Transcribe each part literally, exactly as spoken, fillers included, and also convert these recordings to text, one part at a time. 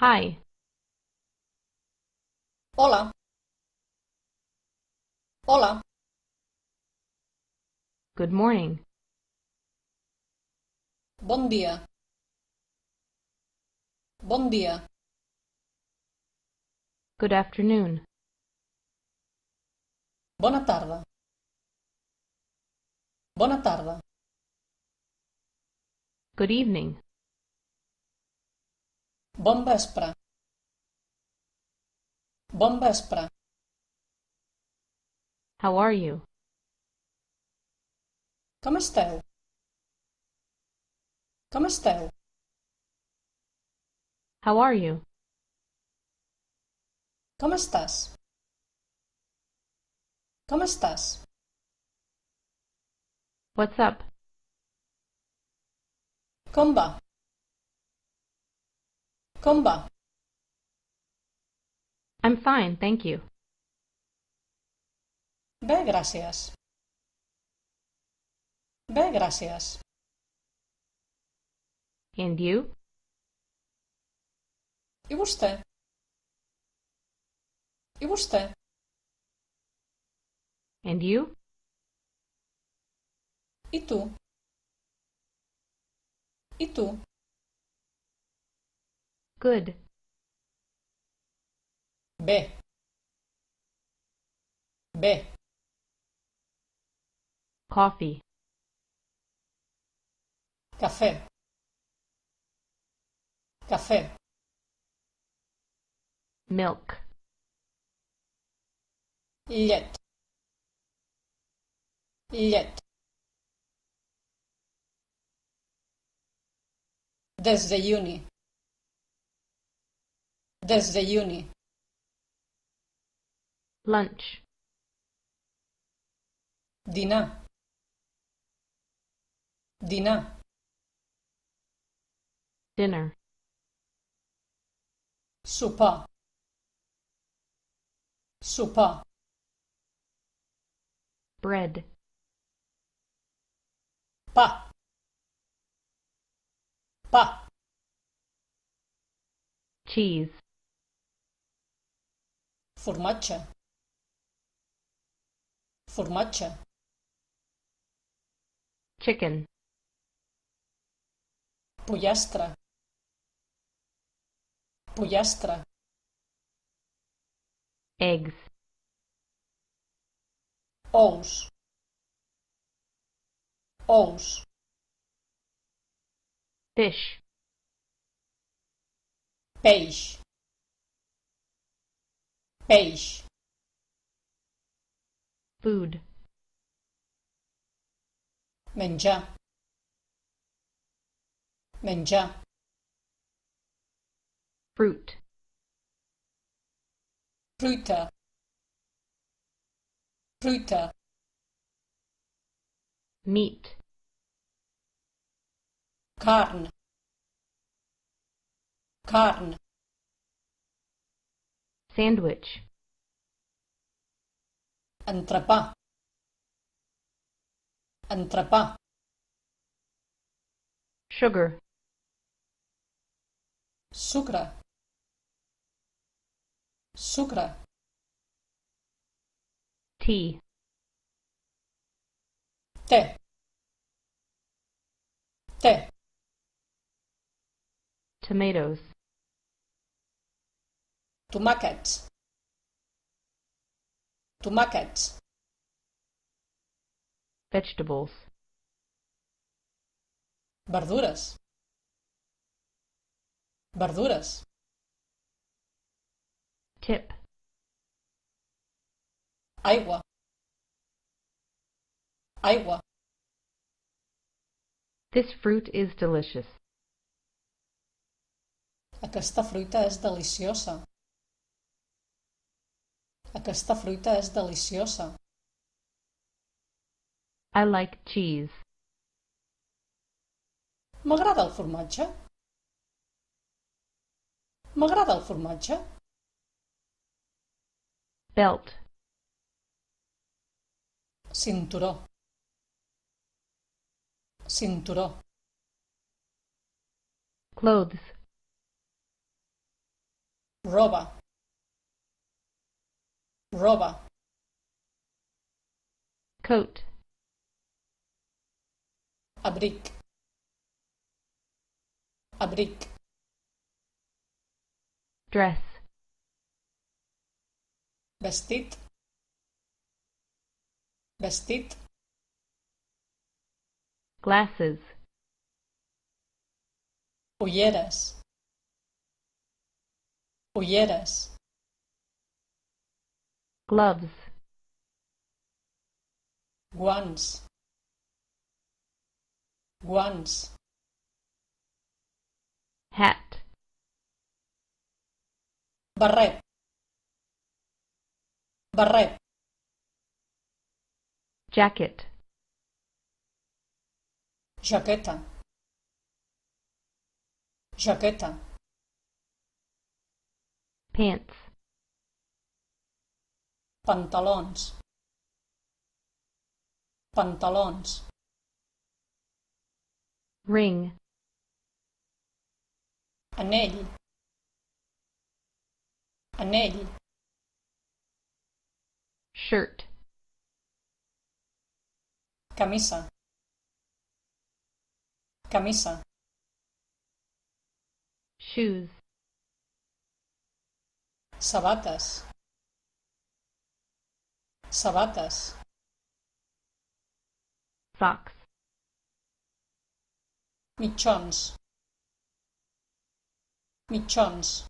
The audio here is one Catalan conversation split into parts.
Hi. Hola. Hola. Good morning. Bon dia. Bon dia. Good afternoon. Bona tarda. Bona tarda. Good evening. Bon vespre. Bon vespre. How are you? Com esteu? Com esteu? How are you? Com estàs? Com estàs? What's up? Com va? Com va? I'm fine, thank you. Bé, gràcies. Bé, gràcies. And you? I vostè? I vostè? And you? I tu? I tu? Good. Bé. Bé. Coffee. Cafè. Cafè. Milk. Llet. Llet. Desdejuni. Desdejuni. Lunch. Dinar. Dinar. Dinner. Sopar. Sopar. Bread. Pa. Pa. Cheese. Formatge. Formatge. Chicken. Pollastre. Pollastre. Eggs. Ous. Ous. Fish. Peix. Peix. Food. Menjar. Menjar. Fruit. Fruita. Fruita. Meat. Carn. Carn. Sandwich. Entrepà. Entrepà. Sugar. Sucre. Sucre. Tea. Te. Te. Tomatoes. Tomàquets. Tomàquets. Vegetables. Verdures. Verdures. Tip. Aigua. Aigua. This fruit is delicious. Aquesta fruita és deliciosa. Aquesta fruita és deliciosa. I like cheese. M'agrada el formatge. M'agrada el formatge. Belt. Cinturó. Cinturó. Clothes. roba, roba, coat, abric, abric, dress, vestit, vestit, glasses, ulleres, ulleres, gloves, guants, guants, hat, barret, barret, jacket, jaqueta, jaqueta, pants, pantalons, pantalons, ring, anell, anell, shirt, camisa, camisa, shoes, sabates, sabates, socks, mitjons, mitjons,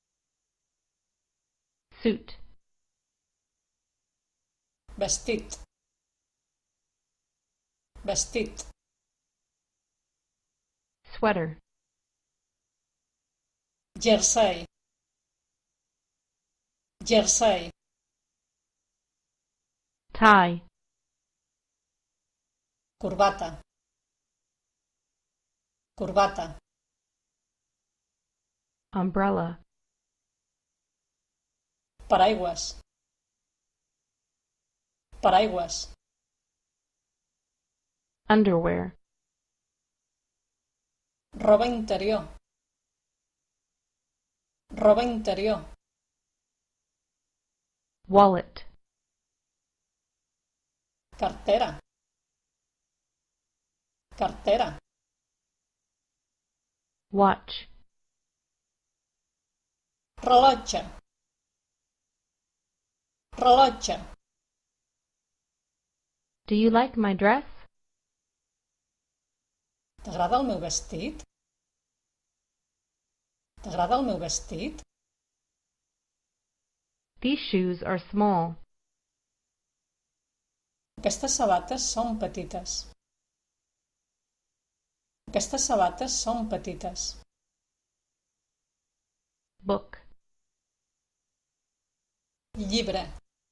suit, vestit, vestit, sweater, jersei, jersei, tie, corbata, corbata, umbrella, paraigües, paraigües, underwear, roba interior, roba interior, wallet, cartera, cartera, watch, rellotge, rellotge, do you like my dress? t'agrada el meu vestit? T'agrada el meu vestit? These shoes are small. Aquestes sabates són petites. Aquestes sabates són petites. Book, Llibre.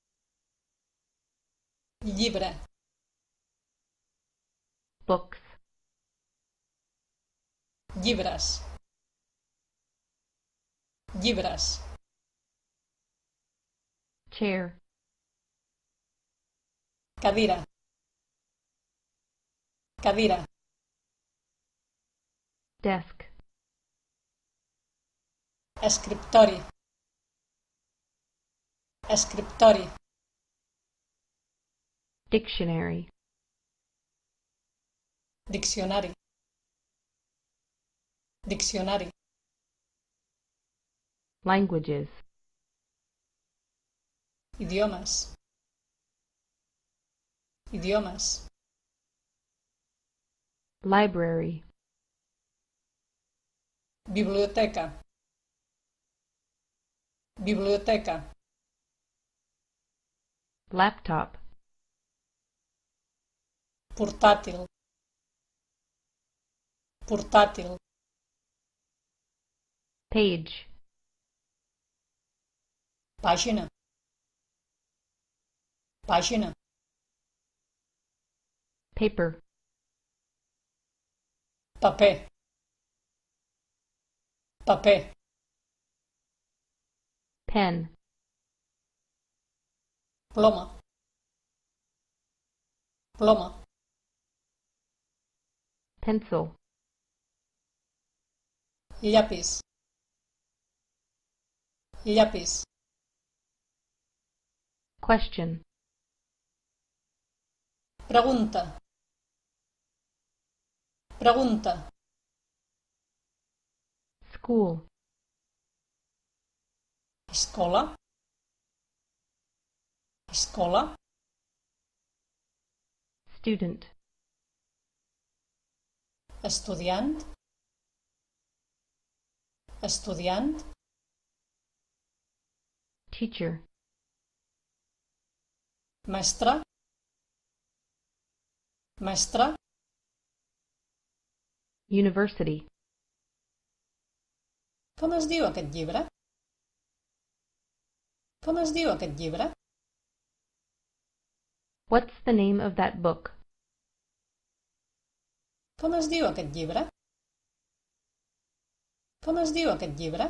Llibre. books, Llibres. Llibres. chair, Cadira. Cadira. desk, Escriptori. Escriptori. dictionary, Diccionari. Diccionari. languages, Idiomes. Idiomes. library, Biblioteca. Biblioteca. laptop, Portàtil. Portàtil. page, Pàgina. Pàgina. paper, Paper. Paper. pen, Ploma. Ploma. pencil, Llapis. llapis, Question. pregunta, pregunta, School. escola, escola, Student. estudiant, estudiant, Teacher. mestre, mestre, University. com es diu aquest llibre? Com es diu aquest llibre? What's the name of that book? Com es diu aquest llibre? Com es diu aquest llibre?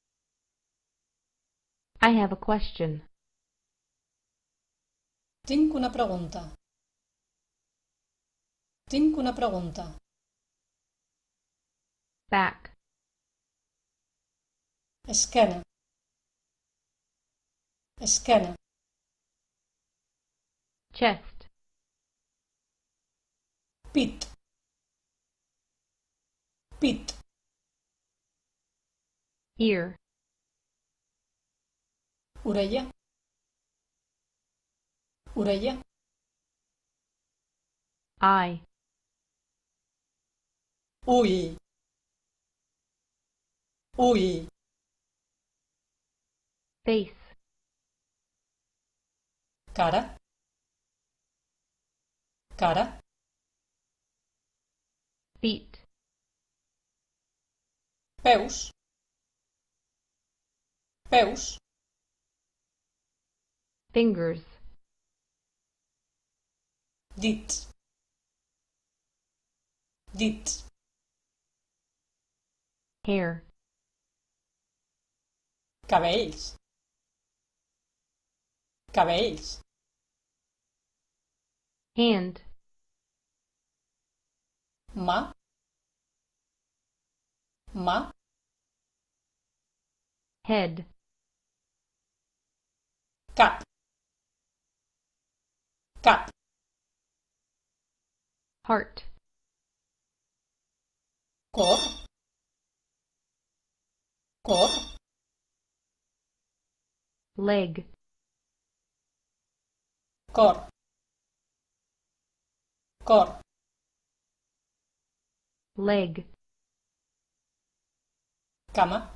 I have a question. Tinc una pregunta. Tinc una pregunta. Back. Esquena. Esquena. Chest. Pit. Pit. Ear. Orella. Orella. Eye. Ull. Ull. Face. Cara. Cara. Feet. Peus. Peus. Fingers. Dits. Dits. Hair. Cabells. Cabells. Hand. Mà. Mà. Head. Cap. Cap. Heart. Cor. Cor. Leg. Cor. Cor. Leg. Cama.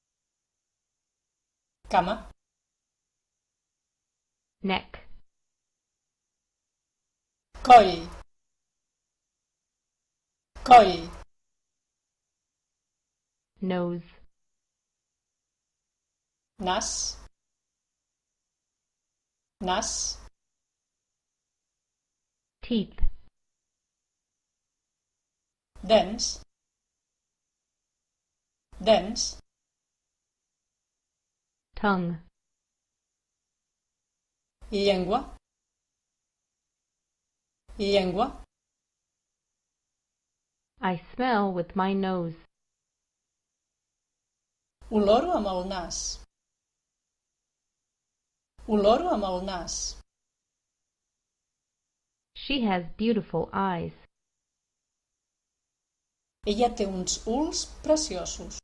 Cama. Neck. Coll. Coll. Nose. Nas. Nas. Teeth. Dents. Dents. Tongue. Llengua. Llengua. I smell with my nose. Oloro amb el nas. Oloro amb el nas. She has beautiful eyes. Ella té uns ulls preciosos.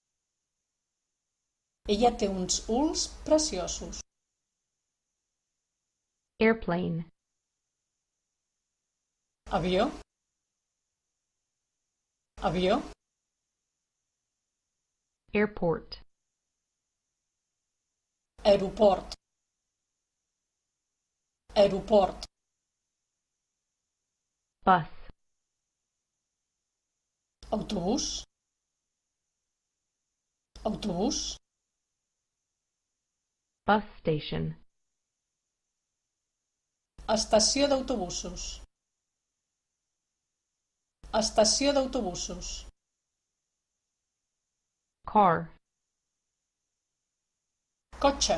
Ella té uns ulls preciosos. Airplane. Avió. Avió. Airport. Aeroport. Aeroport. Bus. Autobús. Autobús. Bus station. Estació d'autobusos. Estació d'autobusos. Car. Cotxe.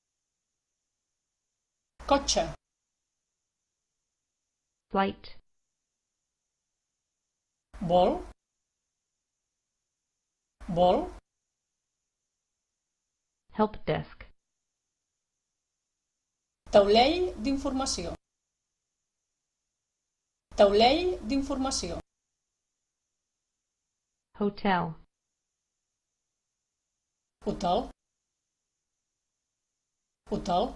Cotxe. Flight. Vol. Vol. Help desk. Taulell d'informació. Taulell d'informació. Hotel. Hotel. Hotel.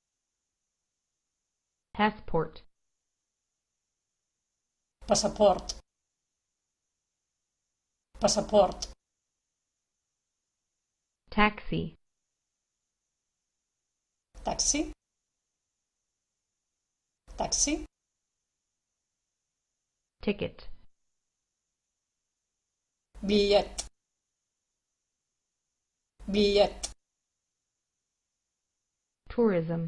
Passport. Passaport. Passaport. Taxi. Taxi. Taxi. Ticket. Bitllet. Bitllet. Tourism.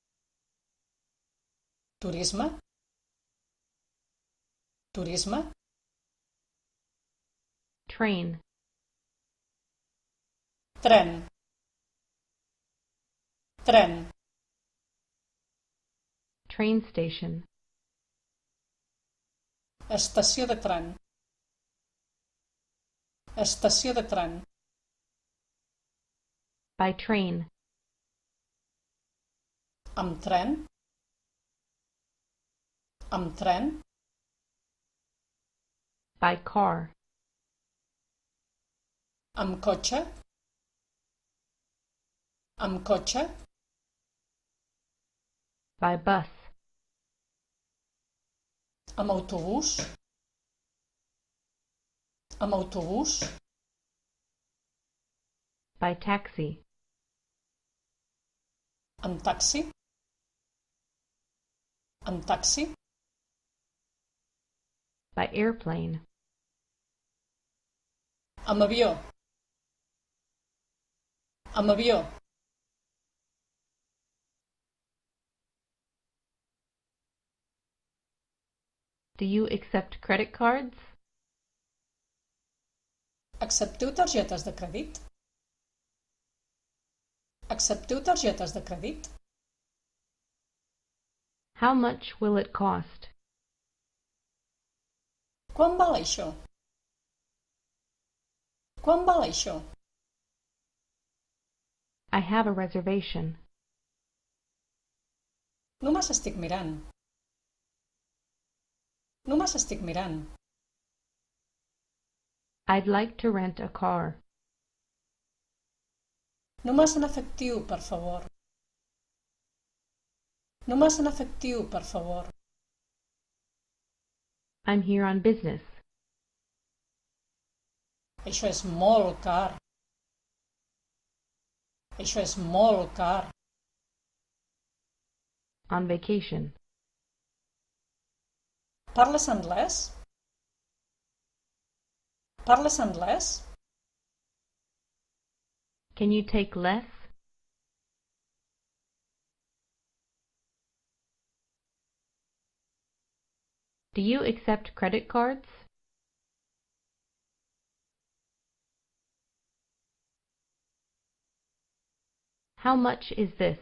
Turisme. Turisme. Train. Tren. Tren. Train station. Estació de tren. Estació de tren. By train. Amb tren. Amb tren. By car. Amb cotxe. Amb cotxe. By bus. Amb autobús. Amb autobús. By taxi. Amb taxi. Amb taxi. By airplane. Amb avió. Amb avió. Do you accept credit cards? Accepteu targetes de crèdit? Accepteu targetes de crèdit? How much will it cost? Quant val això? Quant val això? I have a reservation. Només estic mirant. Només estic mirant. I'd like to rent a car. Només en efectiu, per favor. Només en efectiu, per favor. I'm here on business. Això és molt car. Això és molt car. On vacation. Parles anglès? Parles anglès? Can you take less? Do you accept credit cards? How much is this?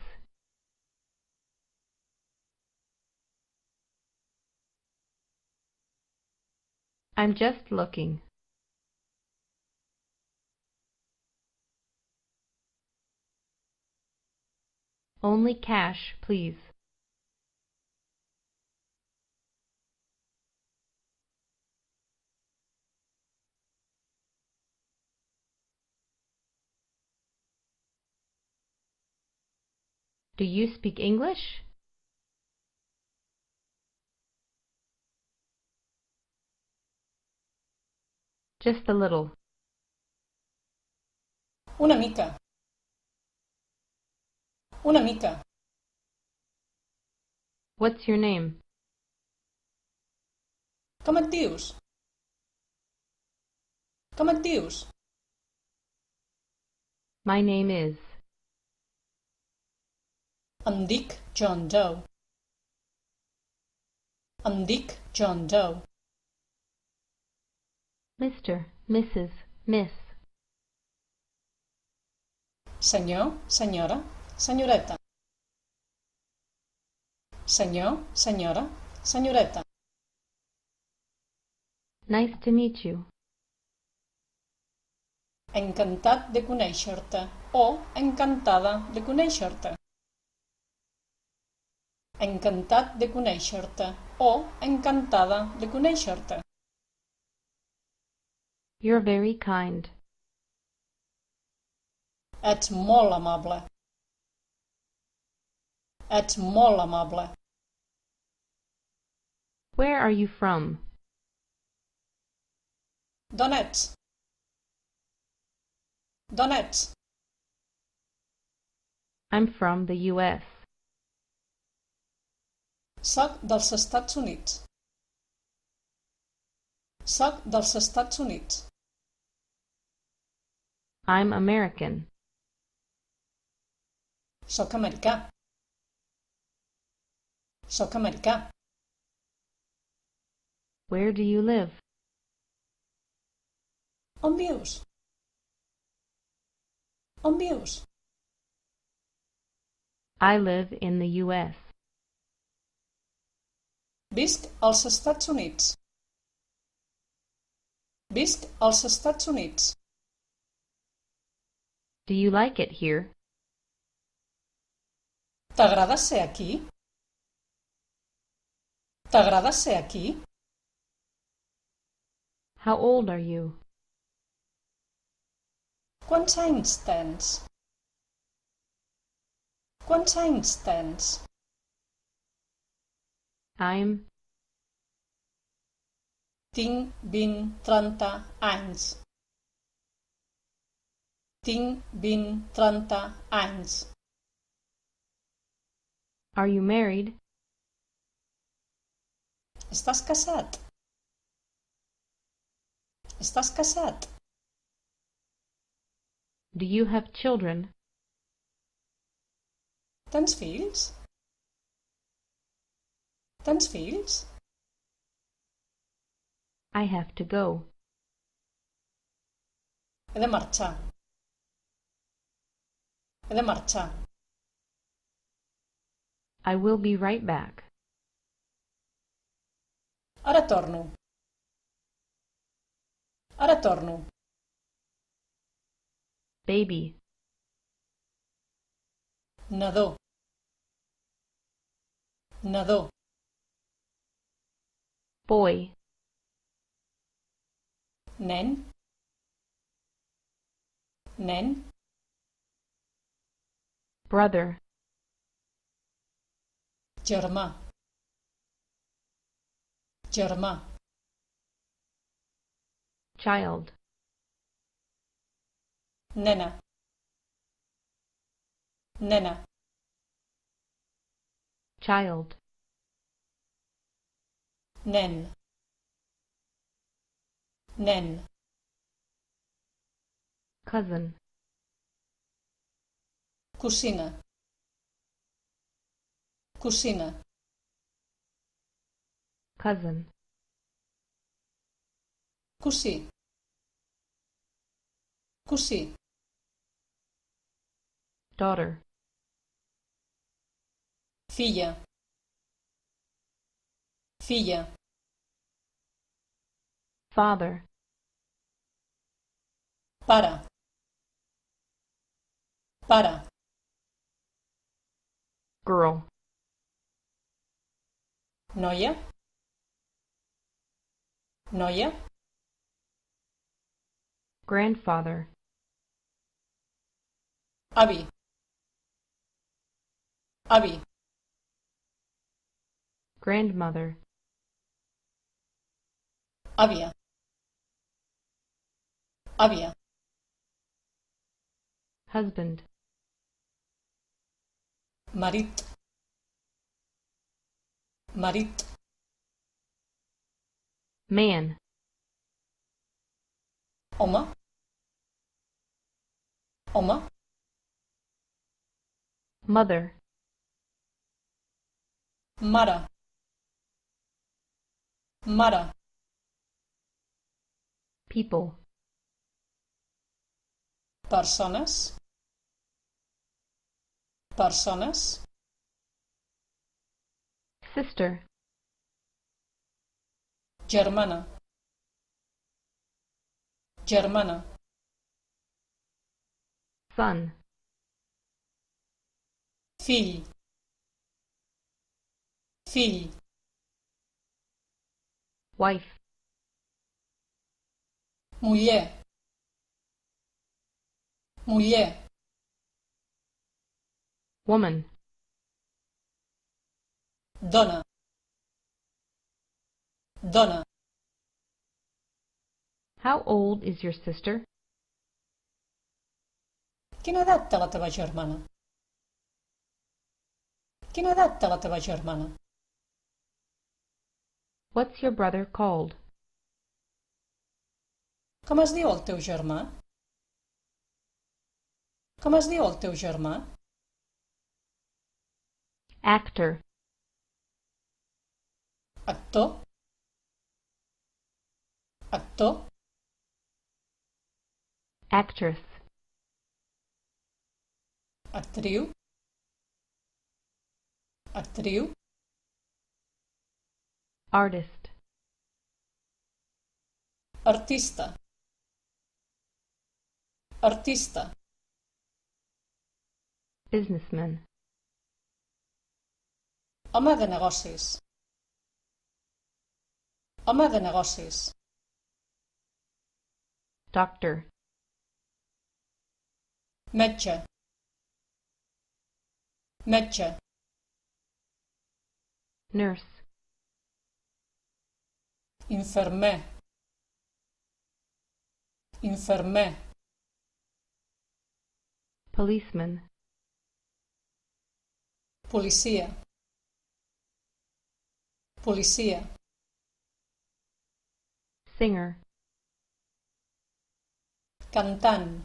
I'm just looking. Only cash, please. Do you speak English? Just a little. Una mica. Una mica. What's your name? Com et dius? Com et dius? My name is. Em dic John Doe. Em dic John Doe. Mister, Missus, Miss. Senyor, senyora, senyoreta. Senyor, senyora, senyoreta. Nice to meet you. Encantat de conèixer-te o encantada de conèixer-te. Encantat de conèixer-te o encantada de conèixer-te. You're very kind. Ets molt amable. Ets molt amable. Where are you from? D'on ets? D'on ets? I'm from the U S. Soc dels Estats Units. Soc dels Estats Units. I'm American. Soc americà. Soc americà. Where do you live? On vius? On vius? I live in the U S. Visc als Estats Units. Visc als Estats Units. Do you like it here? T'agrada ser aquí? T'agrada ser aquí? How old are you? Quants anys tens? Quants anys tens? I'm Tinc vint, trenta anys. Tinc vint, trenta anys. Are you married? Estàs casat? Estàs casat? Do you have children? Tens fills? Tens fills? I have to go. He de marxar. He de marxar. I will be right back. Ara torno. Ara torno. Baby. Nadó. Nadó. Boy. Nen. Nen. Brother. Germà. Germà. Child. Nena. Nena. Child. Nen. Nen. Cousin. Cosina. Cosina. Cousin. Cosí. Cosí. Daughter. Filla. Filla. Father. Pare. Pare. Girl. Noia. Noia. Grandfather. Avi. Avi. Grandmother. Àvia. Àvia. Husband. Marit. Marit. Man. Home. Home. Mother. Mare. Mare. People. Persones. Persones. Sister. Germana. Germana. Son. fill, fill, wife, muller, muller, woman, dona, dona. how old is your sister? Quina edat té la teva germana? Quina edat té la teva germana? What's your brother called? Com es diu el teu germà? Com es diu el teu germà? Actor, Actor, actor, actress, actriu, actriu, artist, artista, artista, businessman, home de negocis, home de negocis, doctor, metge, metge, nurse, infermer, infermer, policeman, policia, policia, singer, cantant,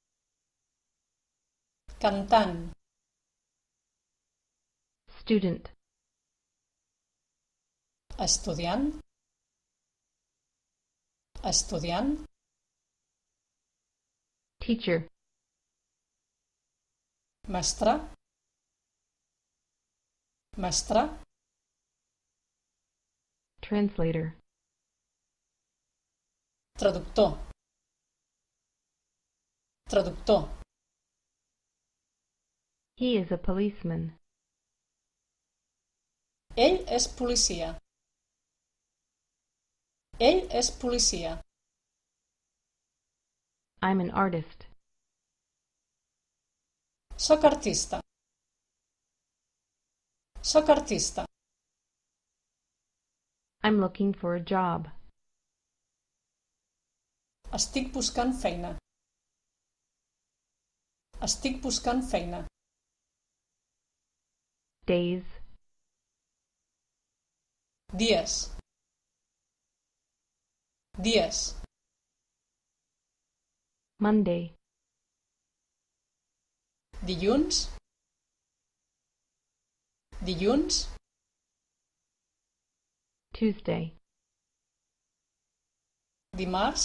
cantant, student, estudiant, estudiant, teacher, mestre, mestre, translator, traductor, traductor, he is a policeman. ell és policia, ell és policia, I'm an artist. soc artista, soc artista, I'm looking for a job. estic buscant feina, estic buscant feina, Days, dies, dies, Monday, dilluns, dilluns, Tuesday, dimarts,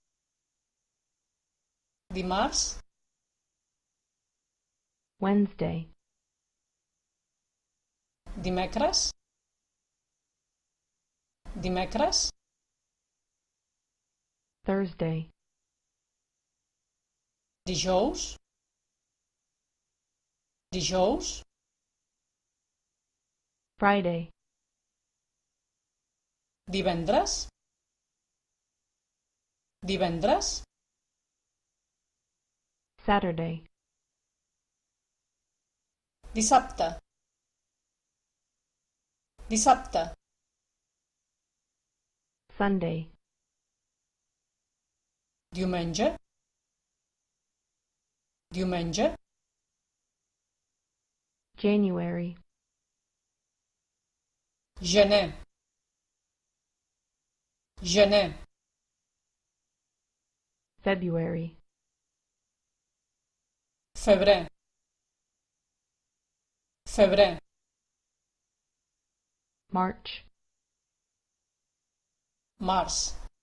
dimarts, Wednesday, dimecres, dimecres, Thursday, dijous, dijous, Friday, divendres, divendres, Saturday, dissabte, dissabte, Sunday, diumenge, diumenge, January, gener, gener, February, febrer, febrer, March, març,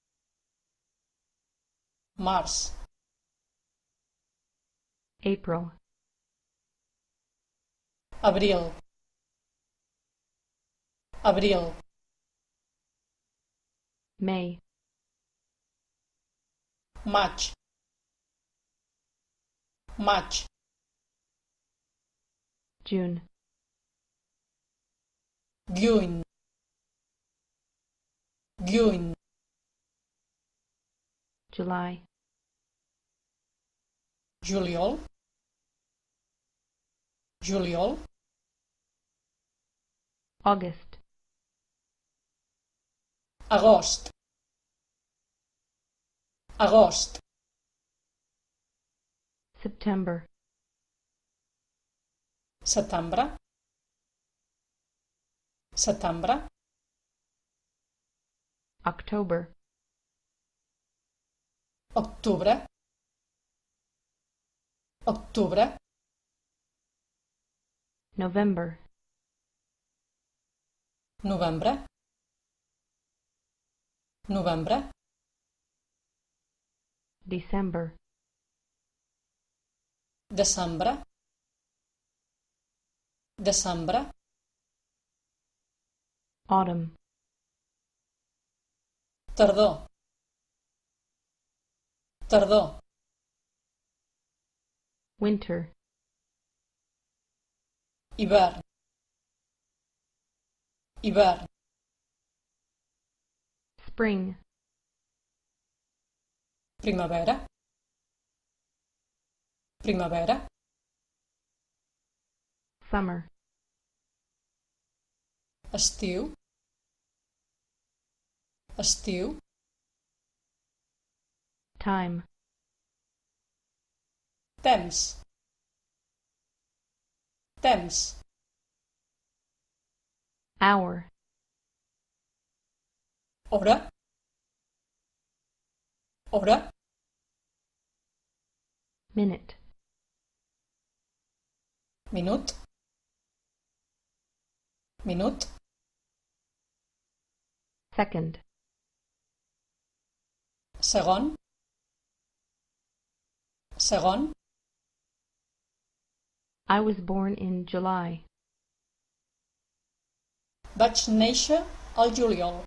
març, April, abril, abril, May, maig, maig, June, juny, juny, July, juliol, juliol, August, agost, agost, September, setembre, setembre, October, octubre, octubre, November, novembre, novembre, December, desembre, desembre, Autumn, tardor, tardor, Winter, hivern, hivern, Spring, primavera, primavera, Summer, estiu, estiu, Time, temps, temps, Hour, hora, hora, Minute, minut, minut, Second, segon, segon, I was born in July. vaig néixer al juliol.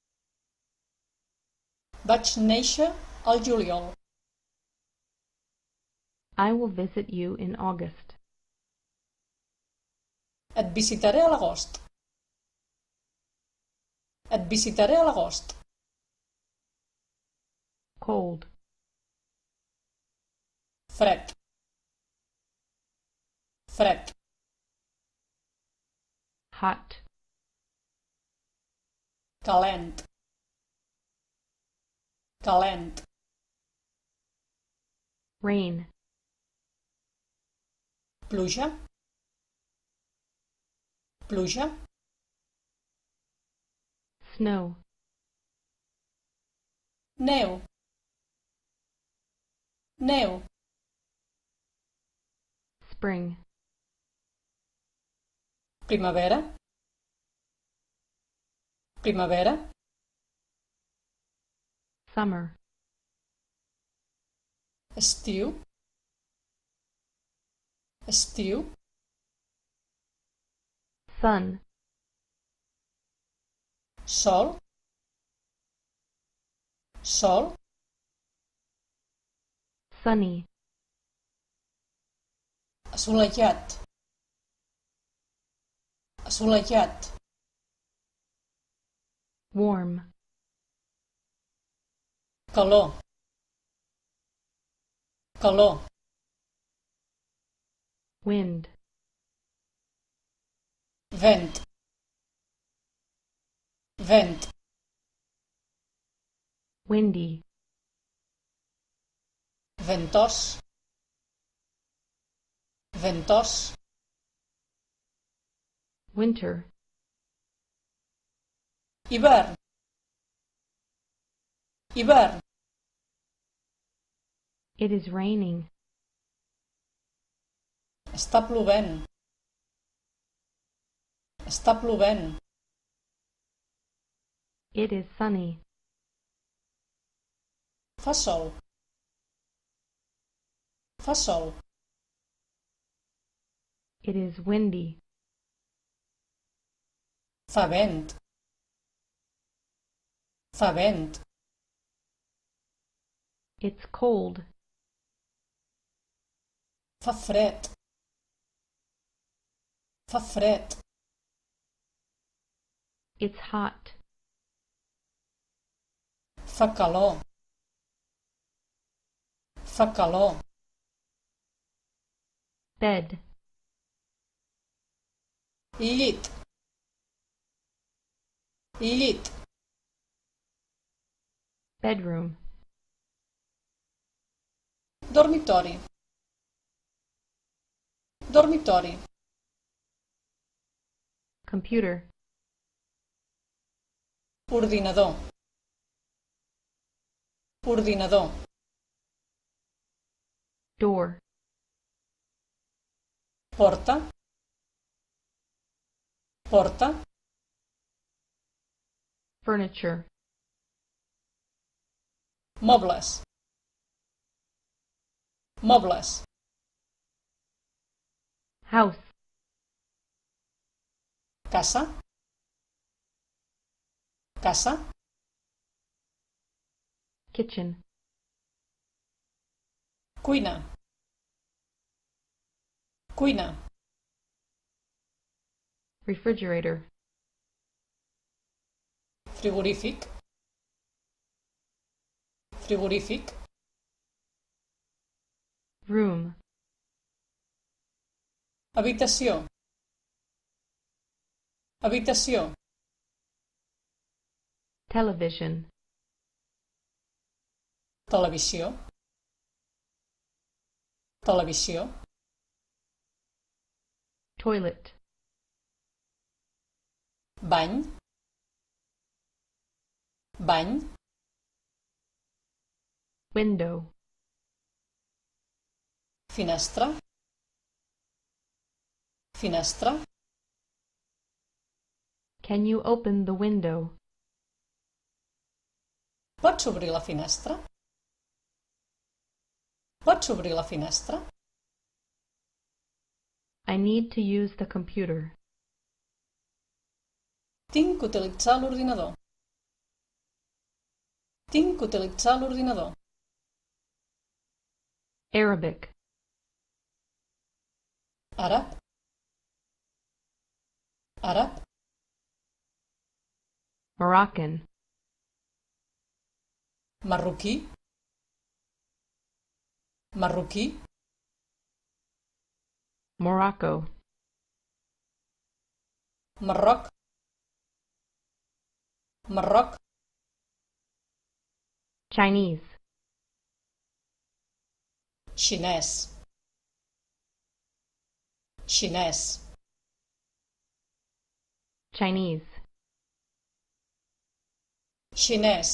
Vaig néixer al juliol. I will visit you in August. Et visitaré a l'agost. Et visitaré a l'agost. Cold, Fred. Fred. hot, Calent. Calent. rain, Pluja. Pluja. snow, Neu. Neu. spring, Primavera. Primavera. summer, Estiu. Estiu. sun, Sol. Sol. sunny, Assolellat. Assolellat. warm, Calor. Calor. wind, Vent. Vent. windy, Ventós. Ventós. winter, Hivern. Hivern. it is raining. Està plovent. Està plovent. It is sunny. Fa sol. Fa sol. It is windy. Fa vent. Fa vent. It's cold. Fa fred. Fa fred. It's hot. Fa calor. Fa calor. Bed. Llit. Llit. Bedroom. Dormitori. Dormitori. Computer. Ordinador. Ordinador. Door. Porta. Porta. Furniture. Mobles. Mobles. House. Casa. Casa. Kitchen. Cuina. Cuina. Refrigerator. Frigorífic. Frigorífic. Room. Habitació. Habitació. Television. Televisió. Televisió. Toilet. Bany. Bany. Window. Finestra. Finestra. Can you open the window? Pots obrir la finestra? Pots obrir la finestra? I need to use the computer. Tinc que utilitzar l'ordinador. Tinc que utilitzar l'ordinador. Arabic. Àrab. Àrab. Moroccan. Marroquí. Marroquí. Morocco. Marroc. Marroc. Chinese. Xinès. Xinès. Chinese. Xinès.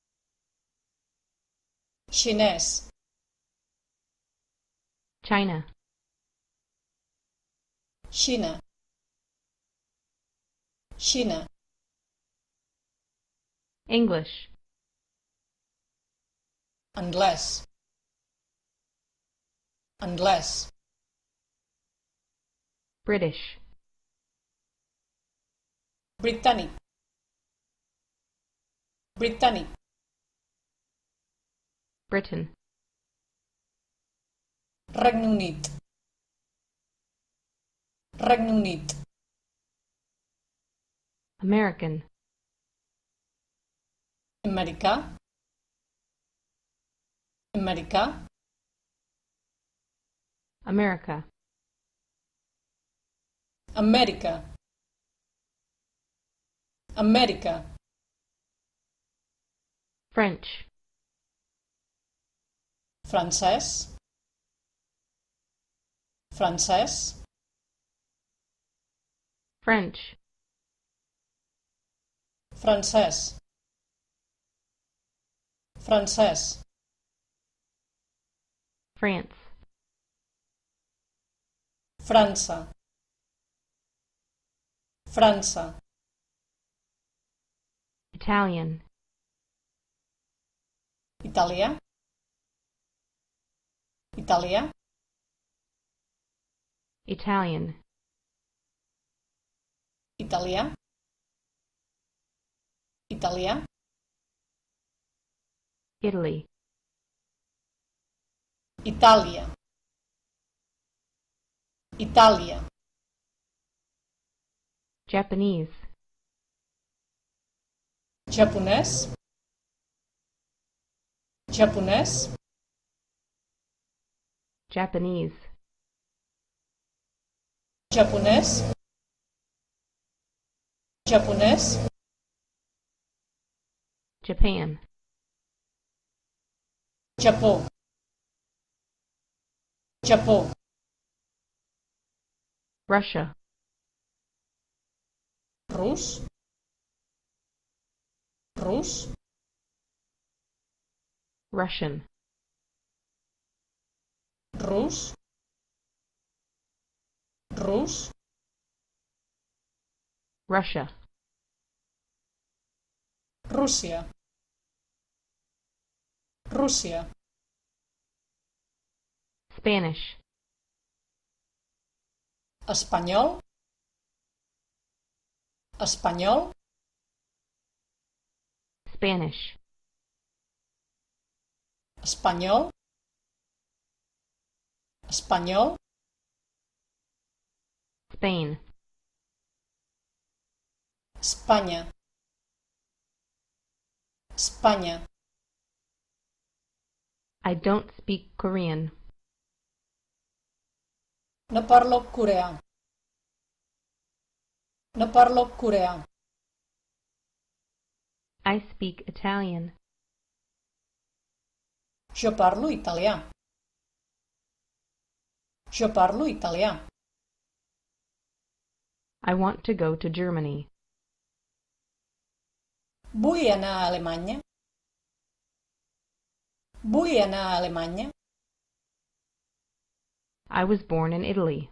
Xinès. China. Xina. Xina. English. Anglès. Anglès. British. Britànic. Britànic. Britain. Regne Unit. Regne Unit. American. Americà. Americà. America. Amèrica. Amèrica. French. Francès. Francès. French. Francès. Francès. France. França. França. Italian. Italià. Italià. Italian. Italià. Italià. Italy. Itàlia. Itàlia. Japanese, japonès, japonès, Japanese, japonès, japonès, Japan, Japó, Japó, Russia, rus, rus, Russian, rus, rus, Russia, Rússia, Rússia, Spanish, espanyol, espanyol, Spanish, espanyol, espanyol, Spain, Espanya, Espanya, I don't speak Korean. no parlo coreà, no parlo coreà, I speak Italian. jo parlo italià, jo parlo italià, I want to go to Germany. vull anar a Alemanya, vull anar a Alemanya, I was born in Italy.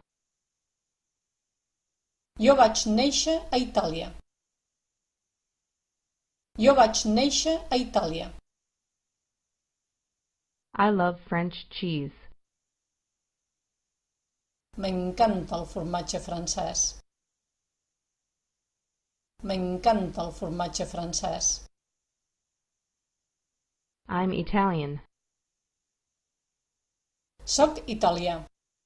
jo vaig néixer a Itàlia, jo vaig néixer a Itàlia, I love French cheese. m'encanta el formatge francès, m'encanta el formatge francès, I'm Italian. soc italià,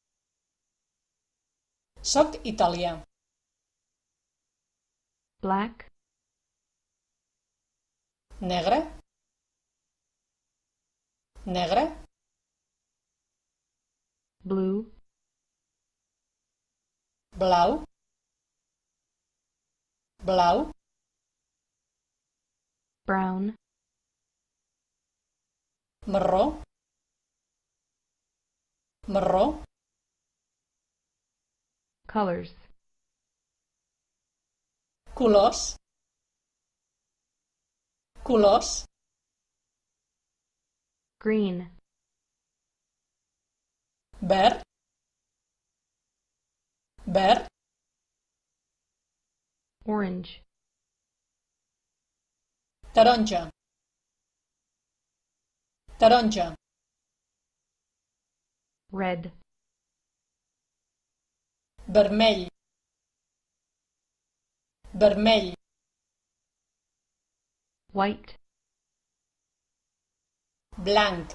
soc italià, Black, negre, negre, blue, blau, blau, brown, marró, marró, colors, colors, colors, green, verd, verd, orange, taronja, taronja, red, vermell, vermell, white, blanc,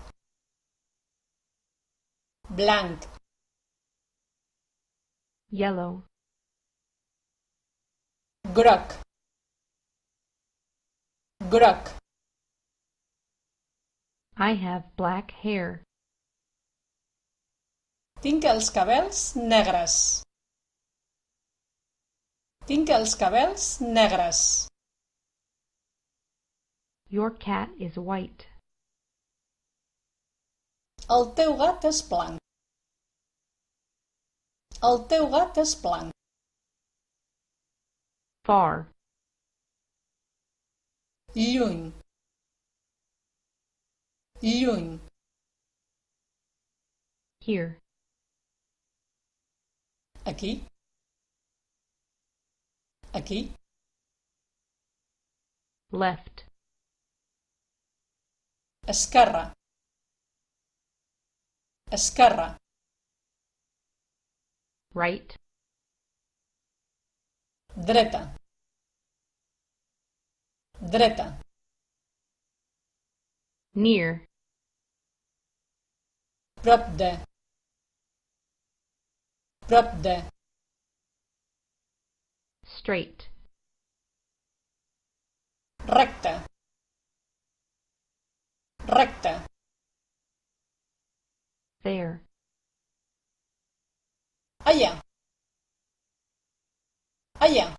blanc, yellow, groc, groc, I have black hair. tinc els cabells negres, tinc els cabells negres, Your cat is white. el teu gat és blanc, el teu gat és blanc, Far, lluny, lluny, here, aquí, aquí, left, esquerra, esquerra, right, dreta, dreta, near, prop de, prop de, Straight. Recte. Recte. There. Allà. Allà.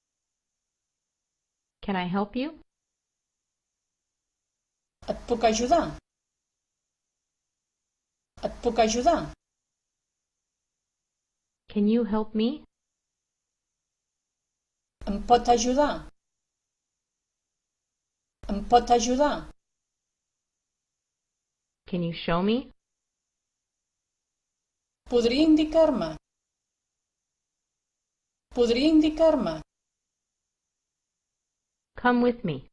Can I help you? Et puc ajudar? Et puc ajudar? Can you help me? Em pot ajudar? Em pot ajudar? Can you show me? Podria indicar-me? Podria indicar-me? Come with me.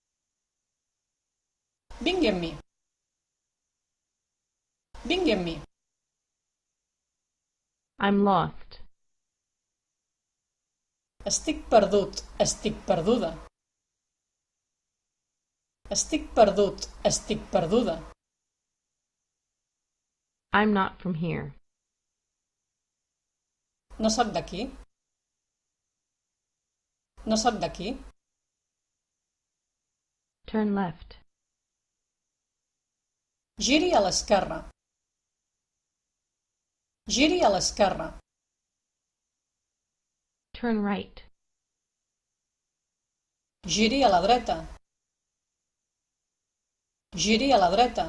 Vingui amb mi. Vingui amb mi. I'm lost. Estic perdut, estic perduda. Estic perdut, estic perduda. I'm not from here. No sóc d'aquí. No sóc d'aquí. Turn left. Giri a l'esquerra. Giri a l'esquerra. Turn right. Giri a la dreta. Giri a la dreta.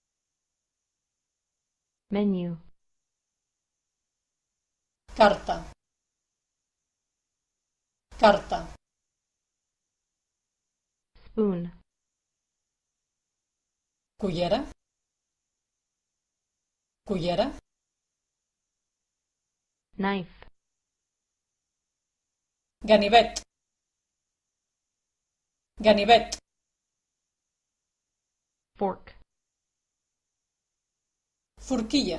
Menu. Carta. Carta. Spoon. Cullera. Cullera. Knife. Ganivet. Ganivet. Fork. Forquilla.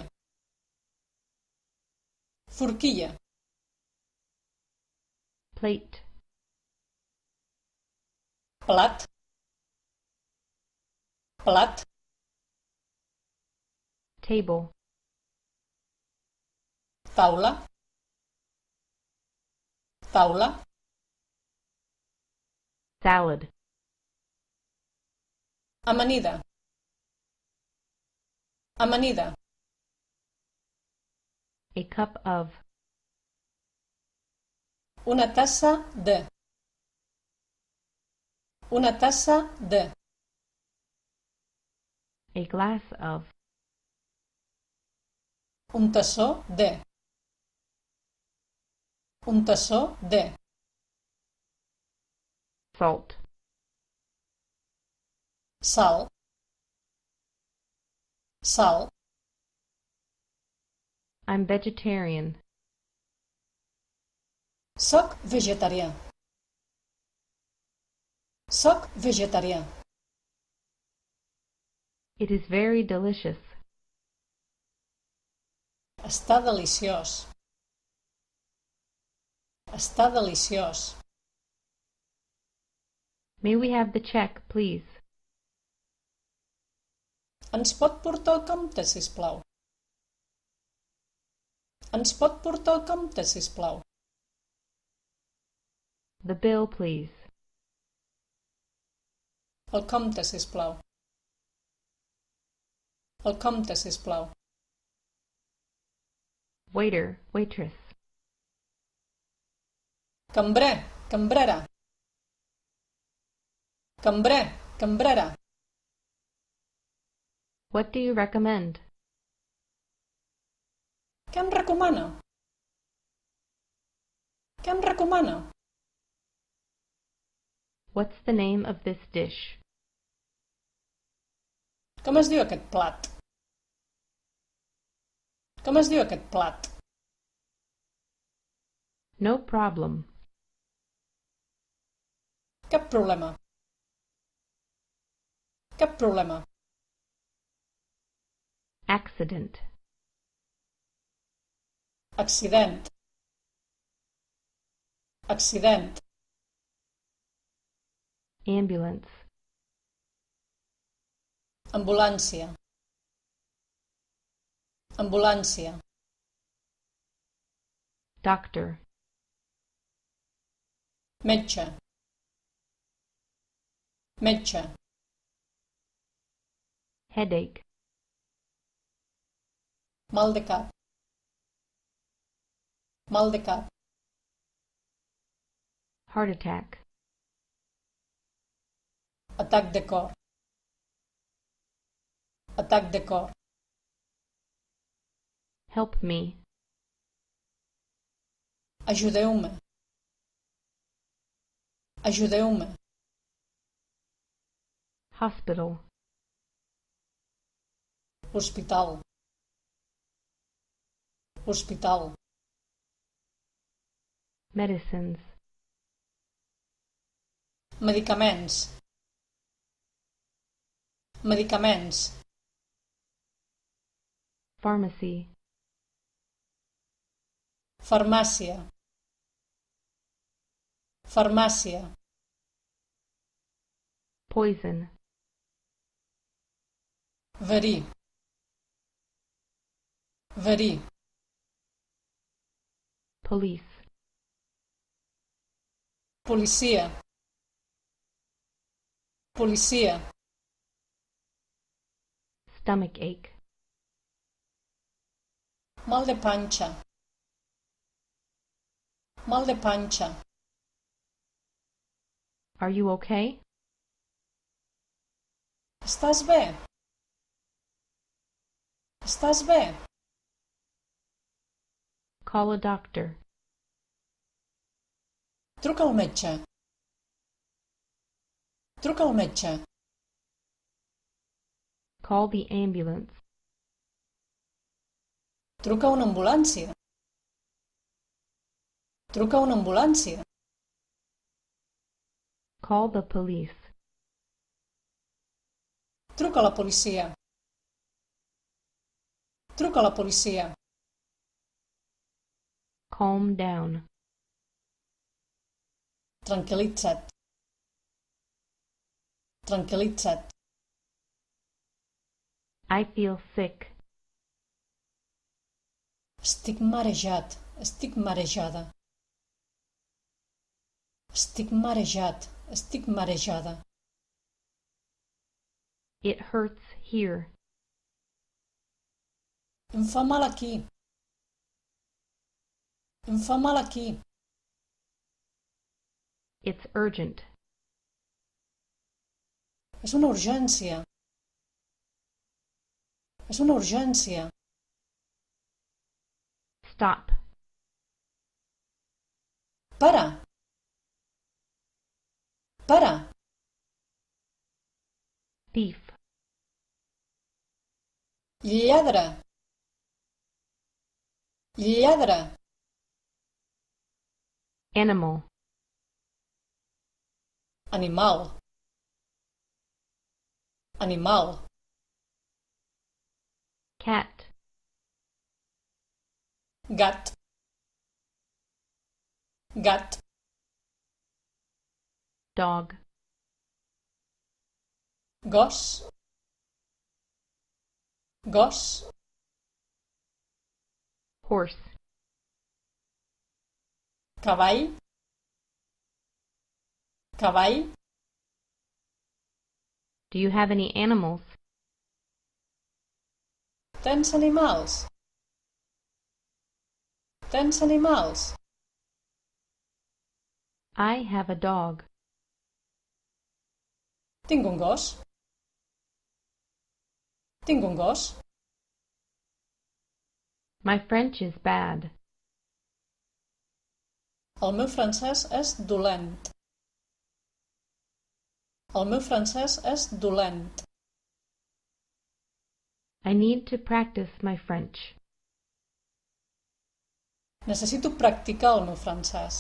Forquilla. Plate. Plat. Plat. Table. Taula. Taula. Salad. Amanida. Amanida. A cup of. Una tassa de. Una tassa de. A glass of. Un tassó de. Un tassó de. Salt. Sal. Sal. I'm vegetarian. Soc vegetarià. Soc vegetarià. It is very delicious. Està deliciós. Està deliciós. May we have the check, please? Ens pot portar el compte, sisplau? Ens pot portar el compte, sisplau? The bill, please. El compte, sisplau. El compte, sisplau. Waiter, waitress. Cambrer, cambrera. Cambrer, cambrera. What do you recommend? Què em recomana? Què em recomana? What's the name of this dish? Com es diu aquest plat? Com es diu aquest plat? No problem. Cap problema. Cap problema. Accident. Accident. Accident. Ambulance. Ambulància. Ambulància. Doctor. Metge. Metge. Headache. Mal de cap. Mal de cap. Heart attack. Atac de cor. Atac de cor. Help me. Ajudeu-me. Ajudeu-me. Hospital. Hospital. Hospital. Medicines. Medicaments. Medicaments. Pharmacy. Farmàcia. Farmàcia. Poison. Verí. Verí. Police. Policia. Policia. Stomach ache. Mal de panxa. Mal de panxa. Are you okay? Estàs bé? Estàs bé? Call a doctor. Truca al metge. Truca al metge. Call the ambulance. Truca a una ambulància. Truca a una ambulància. Call the police. Truca a la policia. Truca a la policia. Calm down. Tranquil·litza't. Tranquil·litza't. I feel sick. Estic marejat. Estic marejada. Estic marejat. Estic marejada. It hurts here. Em fa mal aquí. Em fa mal aquí. It's urgent. És una urgència. És una urgència. Stop. Para. Para. Thief. Lladre. Lladre. Animal. Animal. Animal. Cat. Gat. Gat. Dog. Gos. Gos. Horse. Cavall. Cavall. Do you have any animals? Tens animals? Tens animals? I have a dog. Tinc un gos. Tinc un gos. My French is bad. El meu francès és dolent. El meu francès és dolent. I need to practice my French. Necessito practicar el meu francès.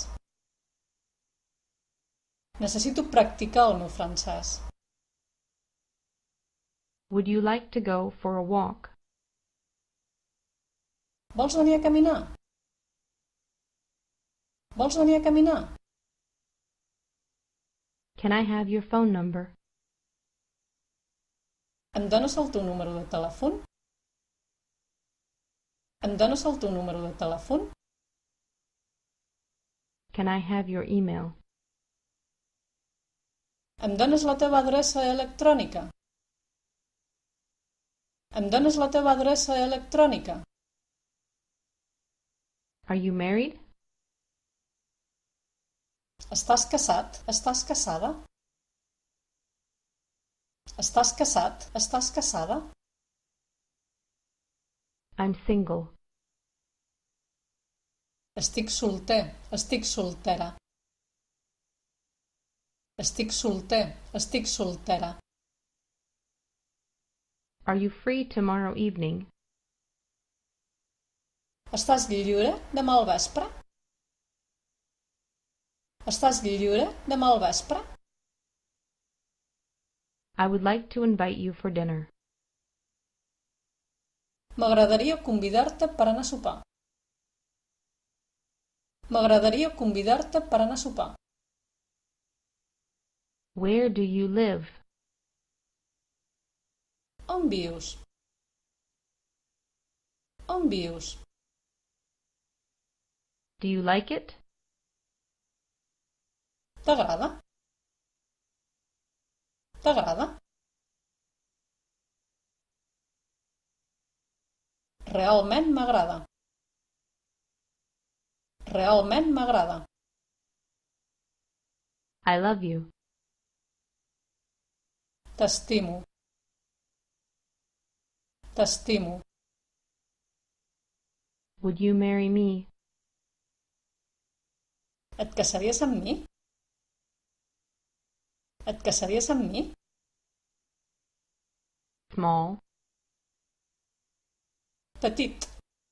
Necessito practicar el meu francès. Would you like to go for a walk? Vols venir a caminar? Vols venir a caminar? Can I have your phone number? Em dones el teu número de telèfon? Em dones el teu número de telèfon? Can I have your email? Em dones la teva adreça electrònica? Em dones la teva adreça electrònica? Are you married? Estàs casat? Estàs casada? Estàs casat? Estàs casada? I'm single. Estic solter. Estic soltera. Estic solter. Estic soltera. Are you free tomorrow evening? Estàs lliure demà al vespre? Estàs lliure demà al vespre? I would like to invite you for dinner. M'agradaria convidar-te per anar a sopar. M'agradaria convidar-te per anar a sopar. Where do you live? On vius? On vius? Do you like it? T'agrada? T'agrada? Realment m'agrada. Realment m'agrada. I love you. T'estimo. T'estimo. Would you marry me? Et casaries amb mi? Et casaries amb mi? Small. Petit.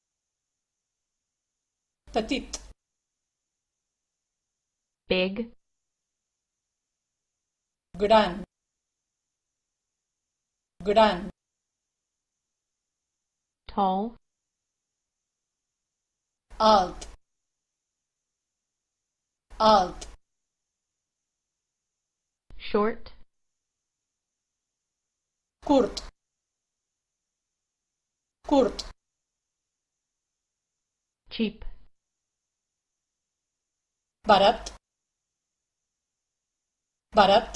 Petit. Big. Gran. Gran. Tall. Alt. Alt. Short. Curt. Curt. Cheap. Barat. Barat.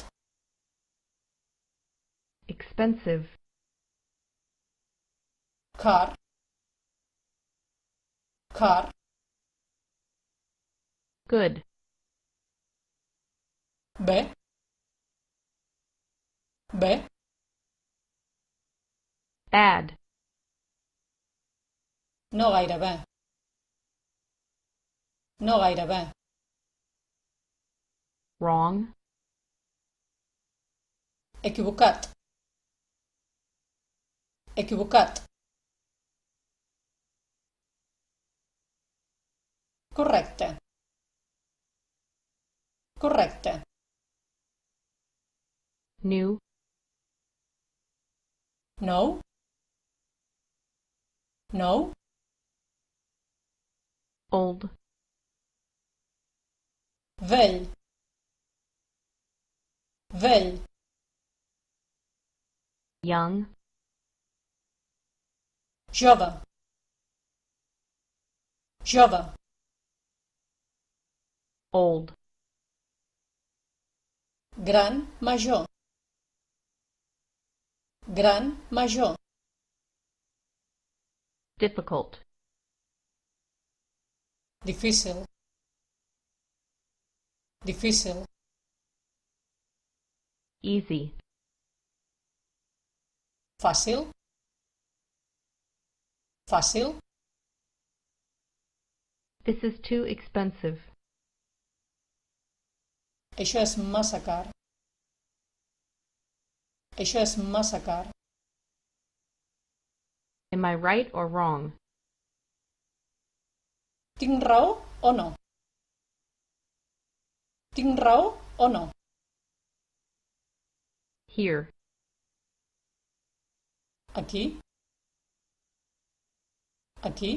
Expensive. Car. Car. Good. Bé. Bé. Bad. No gaire bé. No gaire bé. Wrong. Equivocat. Equivocat. Correcte. Correcte. New. Nou. Nou. Old. Vell. Vell. Young. Jove. Jove. Old. Gran, major. Gran, major. Difficult. Difícil. Difícil. Easy. Fàcil. Fàcil. This is too expensive. Això és massa car. Això és massa car. Am I right or wrong? Tinc raó o no? Tinc raó o no? Here. Aquí. Aquí.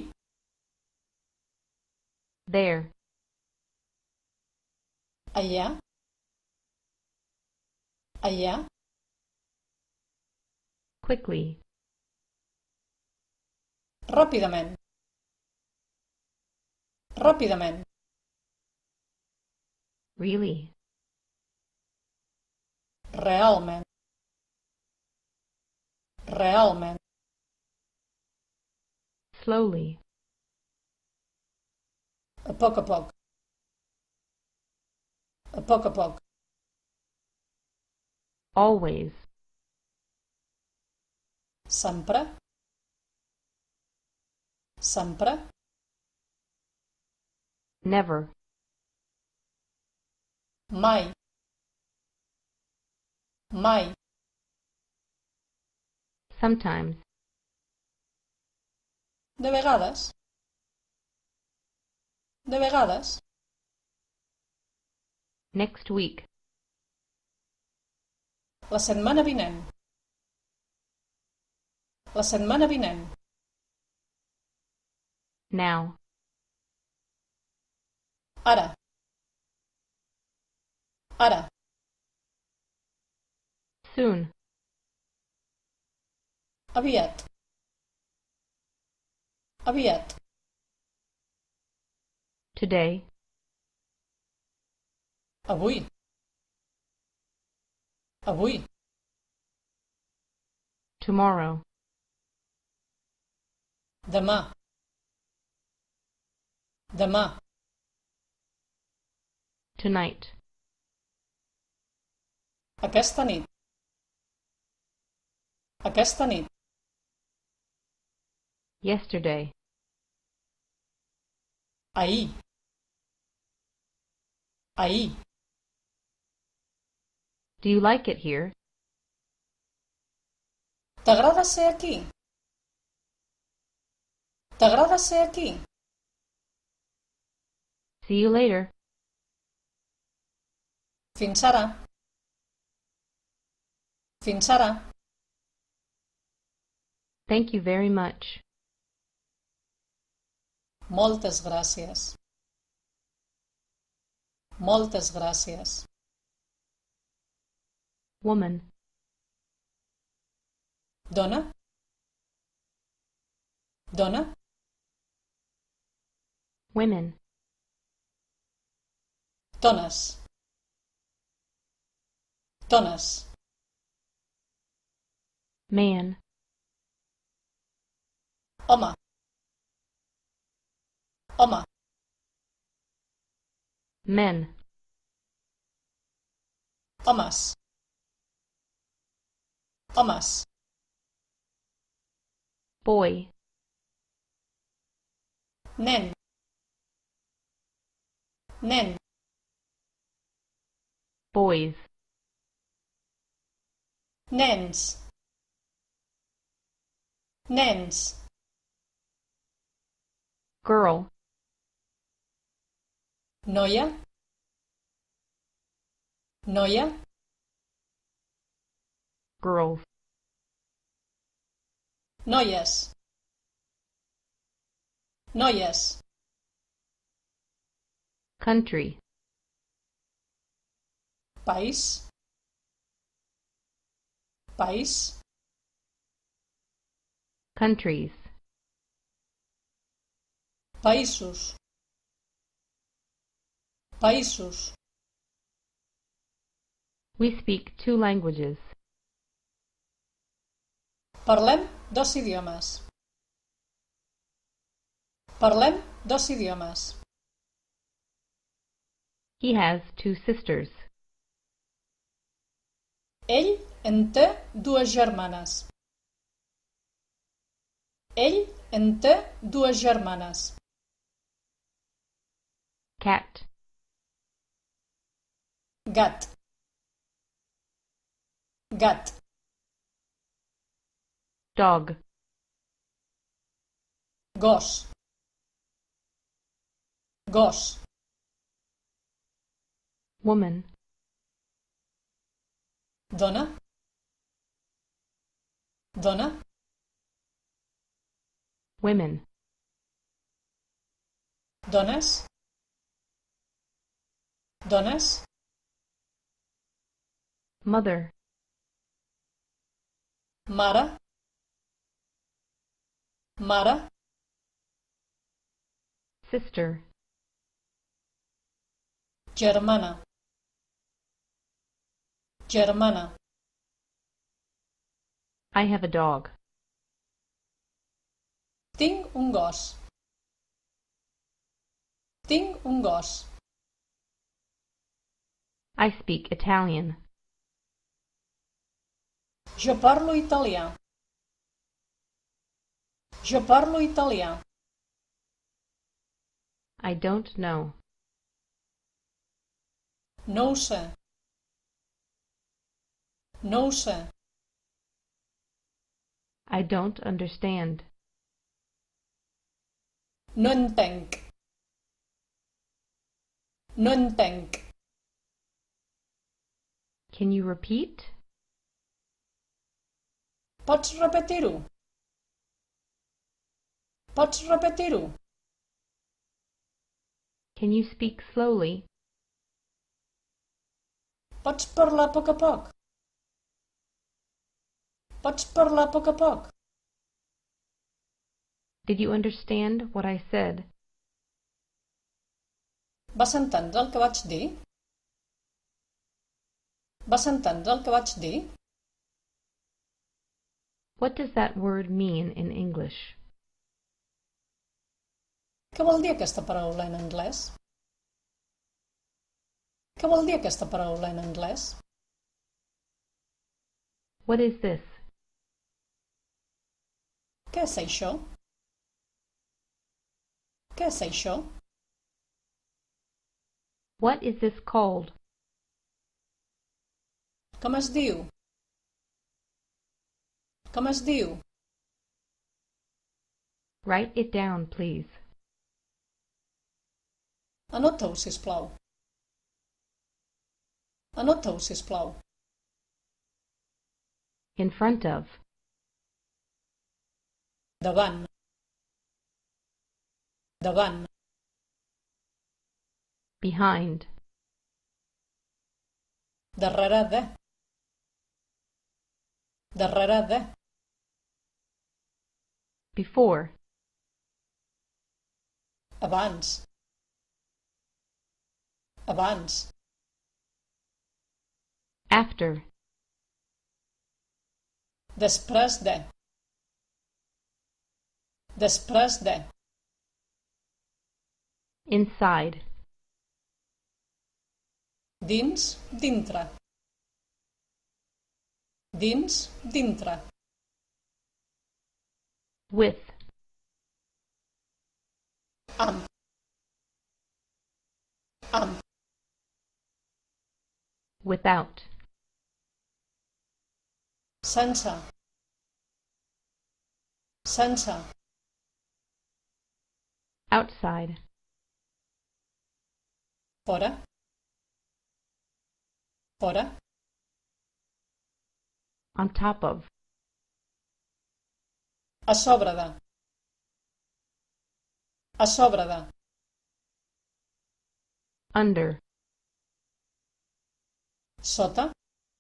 There. Allà. Allà. Quickly. Ràpidament. Ràpidament. Really? realment, realment, slowly, a poc a poc, a poc a poc, always, sempre, sempre, never, mai, mai, sometimes, de vegades, de vegades, next week, la setmana vinent, la setmana vinent, now, ara, ara, soon, aviat, aviat, today, avui, avui, tomorrow, demà, demà, tonight, aquesta nit, aquesta nit, yesterday, ahir, ahir, do you like it here? t'agrada ser aquí? T'agrada ser aquí? See you later. Fins ara. Fins ara. Thank you very much. Moltes gràcies. Moltes gràcies. Woman, Dona? Dona? women, Dones. Dones. man, Home. Home. men, Homes. Homes. boy, Nen. Nen. boys, Nens. Nens. girl, Noia. Noia. girls, Noies. Noies. country, País. País. countries, Països. Països. we speak two languages. Parlem dos idiomes. Parlem dos idiomes. He has two sisters. Ell en té dues germanes. Ell en té dues germanes. Cat, Gat. Gat. dog, Gos. Gos. woman, Dona. Dona. women, Dones. Dones. mother, Mare. Mare. sister, Germana. Germana. I have a dog. Tinc un gos. Tinc un gos. I speak Italian. Jo parlo italià. Jo parlo italià. I don't know. No ho sé. No ho sé. I don't understand. No entenc. No entenc. Can you repeat? Pots repetir-ho? Pots repetir-ho? Can you speak slowly? Pots parlar a poc a poc? Pots parlar a poc a poc? Did you understand what I said? Vas entendre el que vaig dir? Vas entendre el que vaig dir? What does that word mean in English? Què vol dir aquesta paraula en anglès? Què vol dir aquesta paraula en anglès? What is this? Què és això? Què és això? What is this called? Com es diu? Com es diu? Write it down, please. Anota-ho, sisplau. Anota-ho, sisplau. In front of. Davant. Davant. Behind. Darrere de. Darrere de. Before. Abans. Abans. After. Després de. Després de. Inside. Dins, dintre. Dins, dintre. With. Amb. Amb. Without. Sense. Sense. Outside. Fora. Fora. On top of. A sobre de. A sobre de. Under. Sota.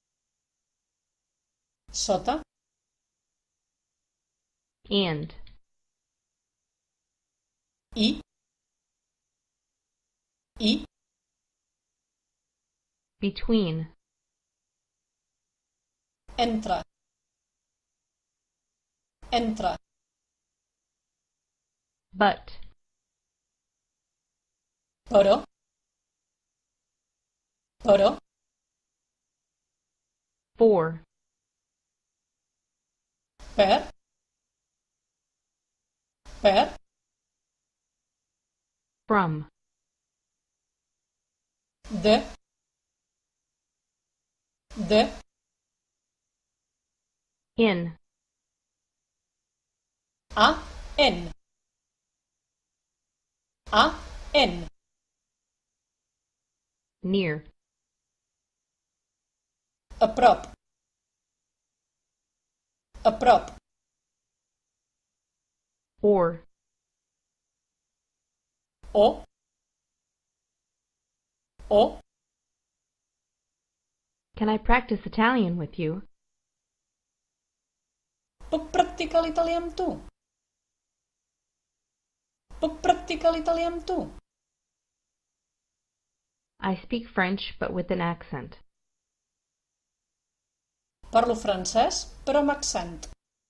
Sota. And. I. I. Between. Entre. Entre. But. Però. Però. For. Per. Per. From. De. De. In. A. En. A. En. Near. A prop. A prop. Or. O. O. Can I practice Italian with you? Puc practicar l'italià amb tu? Puc practicar l'italià amb tu? I speak French, but with an accent. Parlo francès, però amb accent.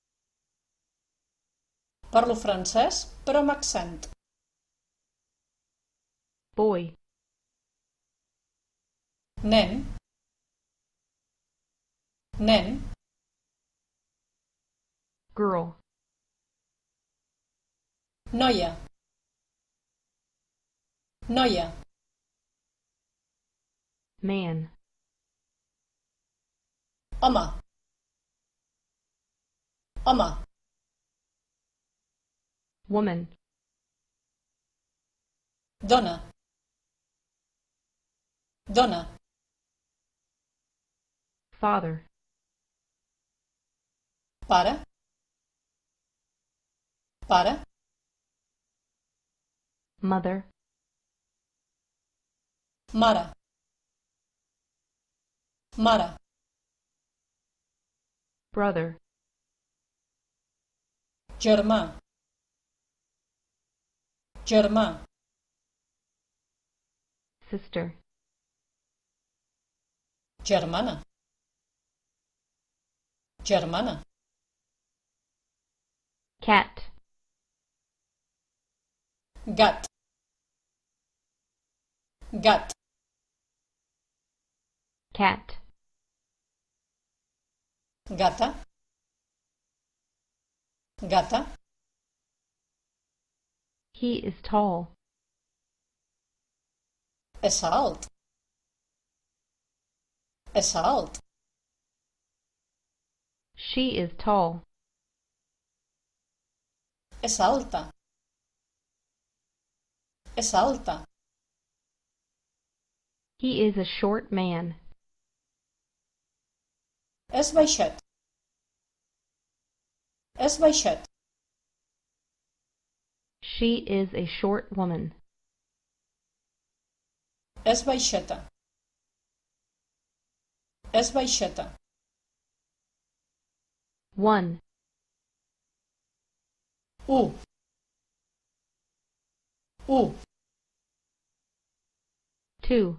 Parlo francès, però amb accent. Boy. Nen. Nen. Girl. Noia. Noia. Man. Home. Home. Woman. Dona. Dona. Father. Pare. Pare. Mother. Mare. Mare. Brother. Germà. Germà. Sister. Germana. Germana. Cat. Gat. Gat. Cat. Gata. Gata. He is tall. És alt. És alt. She is tall. És alta. És alta. He is a short man. És baixet. És baixet. She is a short woman. És baixeta. És baixeta. One. U. U. Two.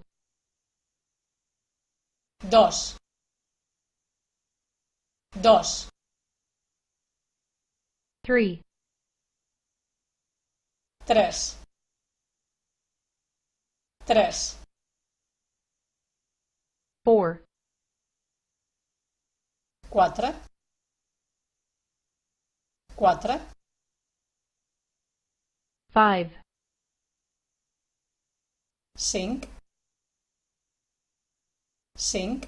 Dos. Dos. Three. Tres. Tres. Four. Quatre. Quatre. Five. Cinc. Cinc.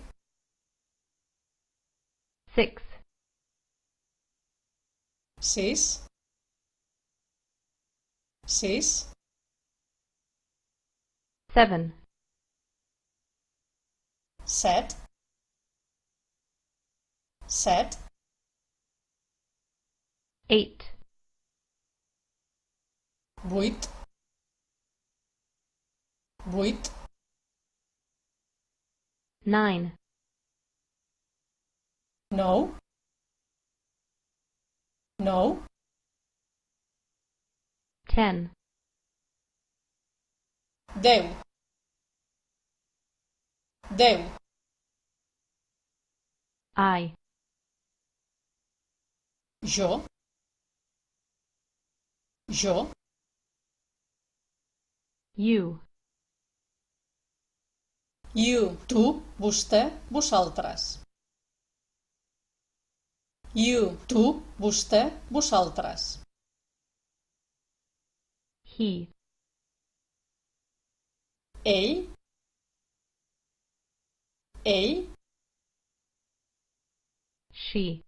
Six. Sis. Sis. Seven. Set. Set. Eight. Vuit. Vuit. Nine. Nou. Nou. Ten. Deu. Deu. I. Jo. Jo. You. You. Tu, vostè, vosaltres. You. Tu, vostè, vosaltres. He. Ell. Ell. She.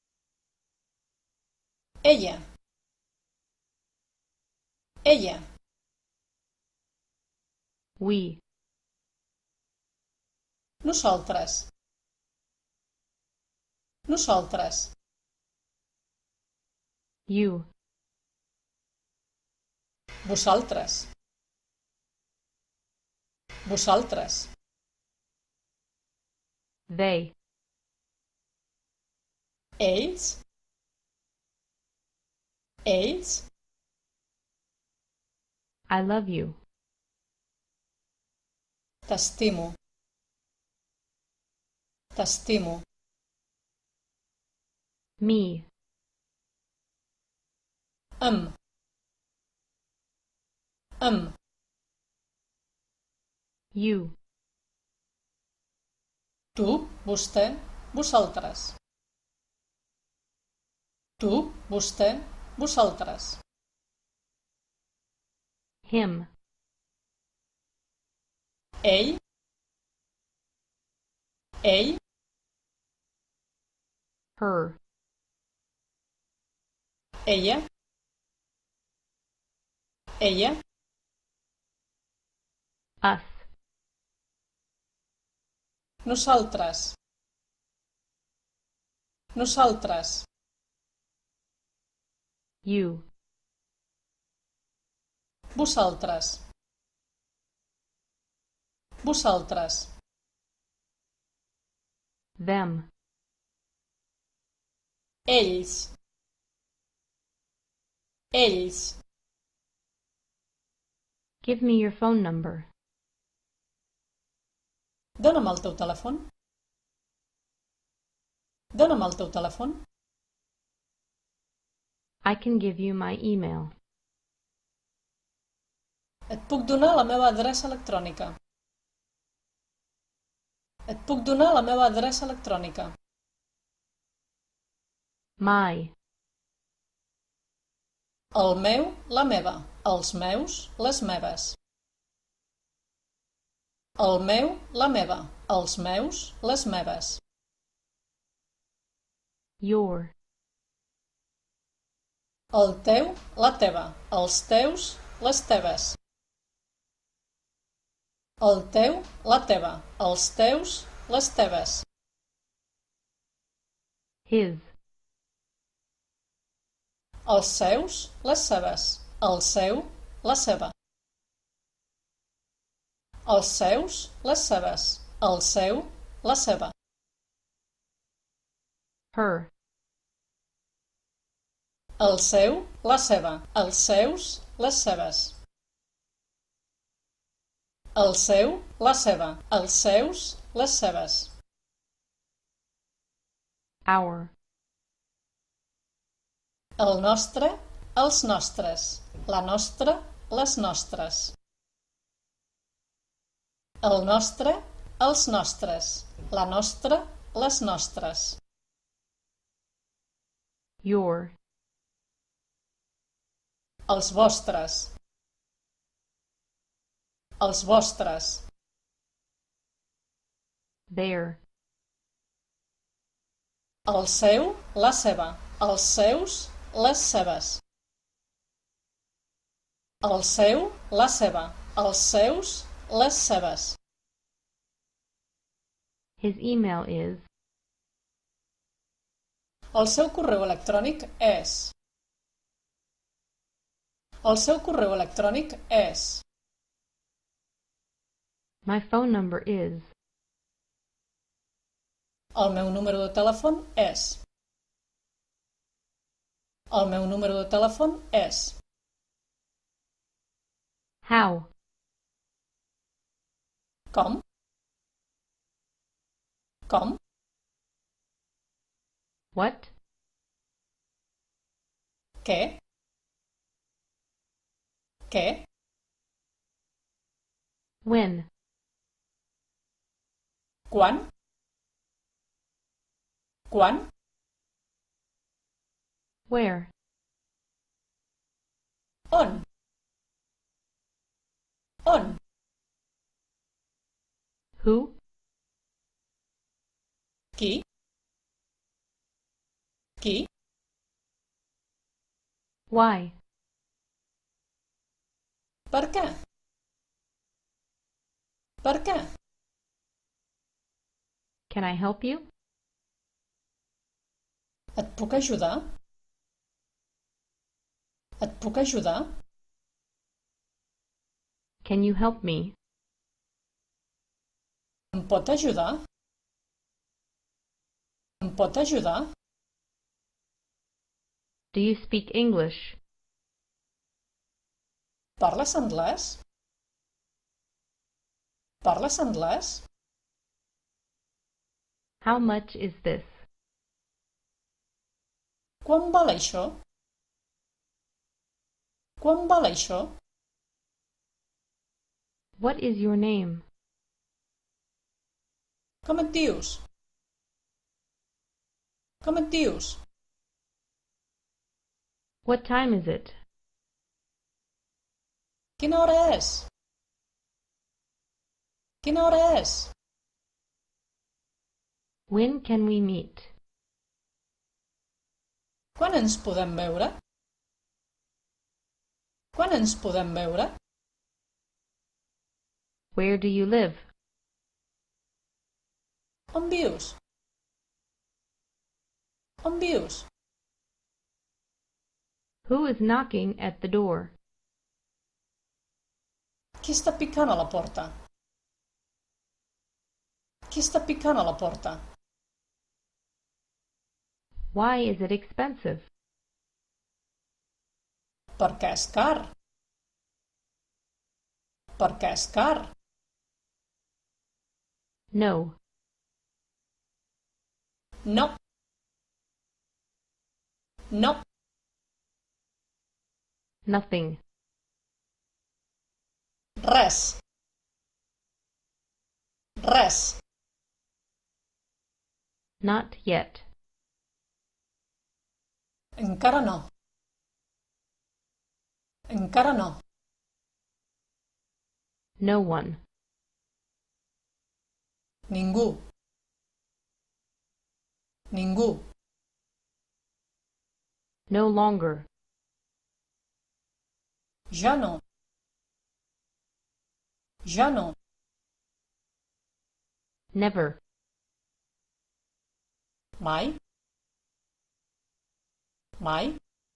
Ella. Ella. We. Nosaltres. Nosaltres. You. Vosaltres. Vosaltres. They. Ells. Ells. I love you. T'estimo. T'estimo. Me. Amb. Amb. You. Tu, vostè, vosaltres. Tu, vostè, vosaltres. Him. Ell. Ell. Her. Ella. Ella. Us. Nosaltres. Nosaltres. You. Vosaltres. Vosaltres. Them. Ells. Ells. Give me your phone number. Dóna'm el teu telèfon. Dóna'm el teu telèfon. I can give you my email. Et puc donar la meva adreça electrònica. Et puc donar la meva adreça electrònica. My. El meu, la meva. Els meus, les meves. El meu, la meva. Els meus, les meves. Your. El teu, la teva. Els teus, les teves. El teu, la teva. Els teus, les teves. His. Els seus, les seves. El seu, la seva. Els seus, les seves. El seu, la seva. Her. El seu, la seva. Els seus, les seves. El seu, la seva. Els seus, les seves. Our. El nostre, els nostres. La nostra, les nostres. El nostre, els nostres. La nostra, les nostres. Your. Els vostres. Els vostres. Their. El seu, la seva. Els seus, les seves. El seu, la seva. Els seus, les seves. His email is. El seu correu electrònic és. El seu correu electrònic és. My phone number is. El meu número de telèfon és. El meu número de telèfon és. How. Com? Com? What? Què? Què? When? Quan? Quan? Where? On? On? Who? Qui? Qui? Why? Per què? Per què? Can I help you? Et puc ajudar? Et puc ajudar? Can you help me? Em pot ajudar? Em pot ajudar? Do you speak English? Parles anglès? Parles anglès? How much is this? Quant val això? Quant val això? What is your name? Com et dius? Com et dius? What time is it? Quina hora és? Quina hora és? When can we meet? Quan ens podem veure? Quan ens podem veure? Where do you live? On vius? On vius? Who is knocking at the door? Qui està picant a la porta? Qui està picant a la porta? Why is it expensive? Perquè és car. Perquè és car. No. No. No. Nothing. Res. Res. Not yet. Encara no. Encara no. No one. Ningú. Ningú. No longer. Ja no. Ja no. Never. Mai. Mai.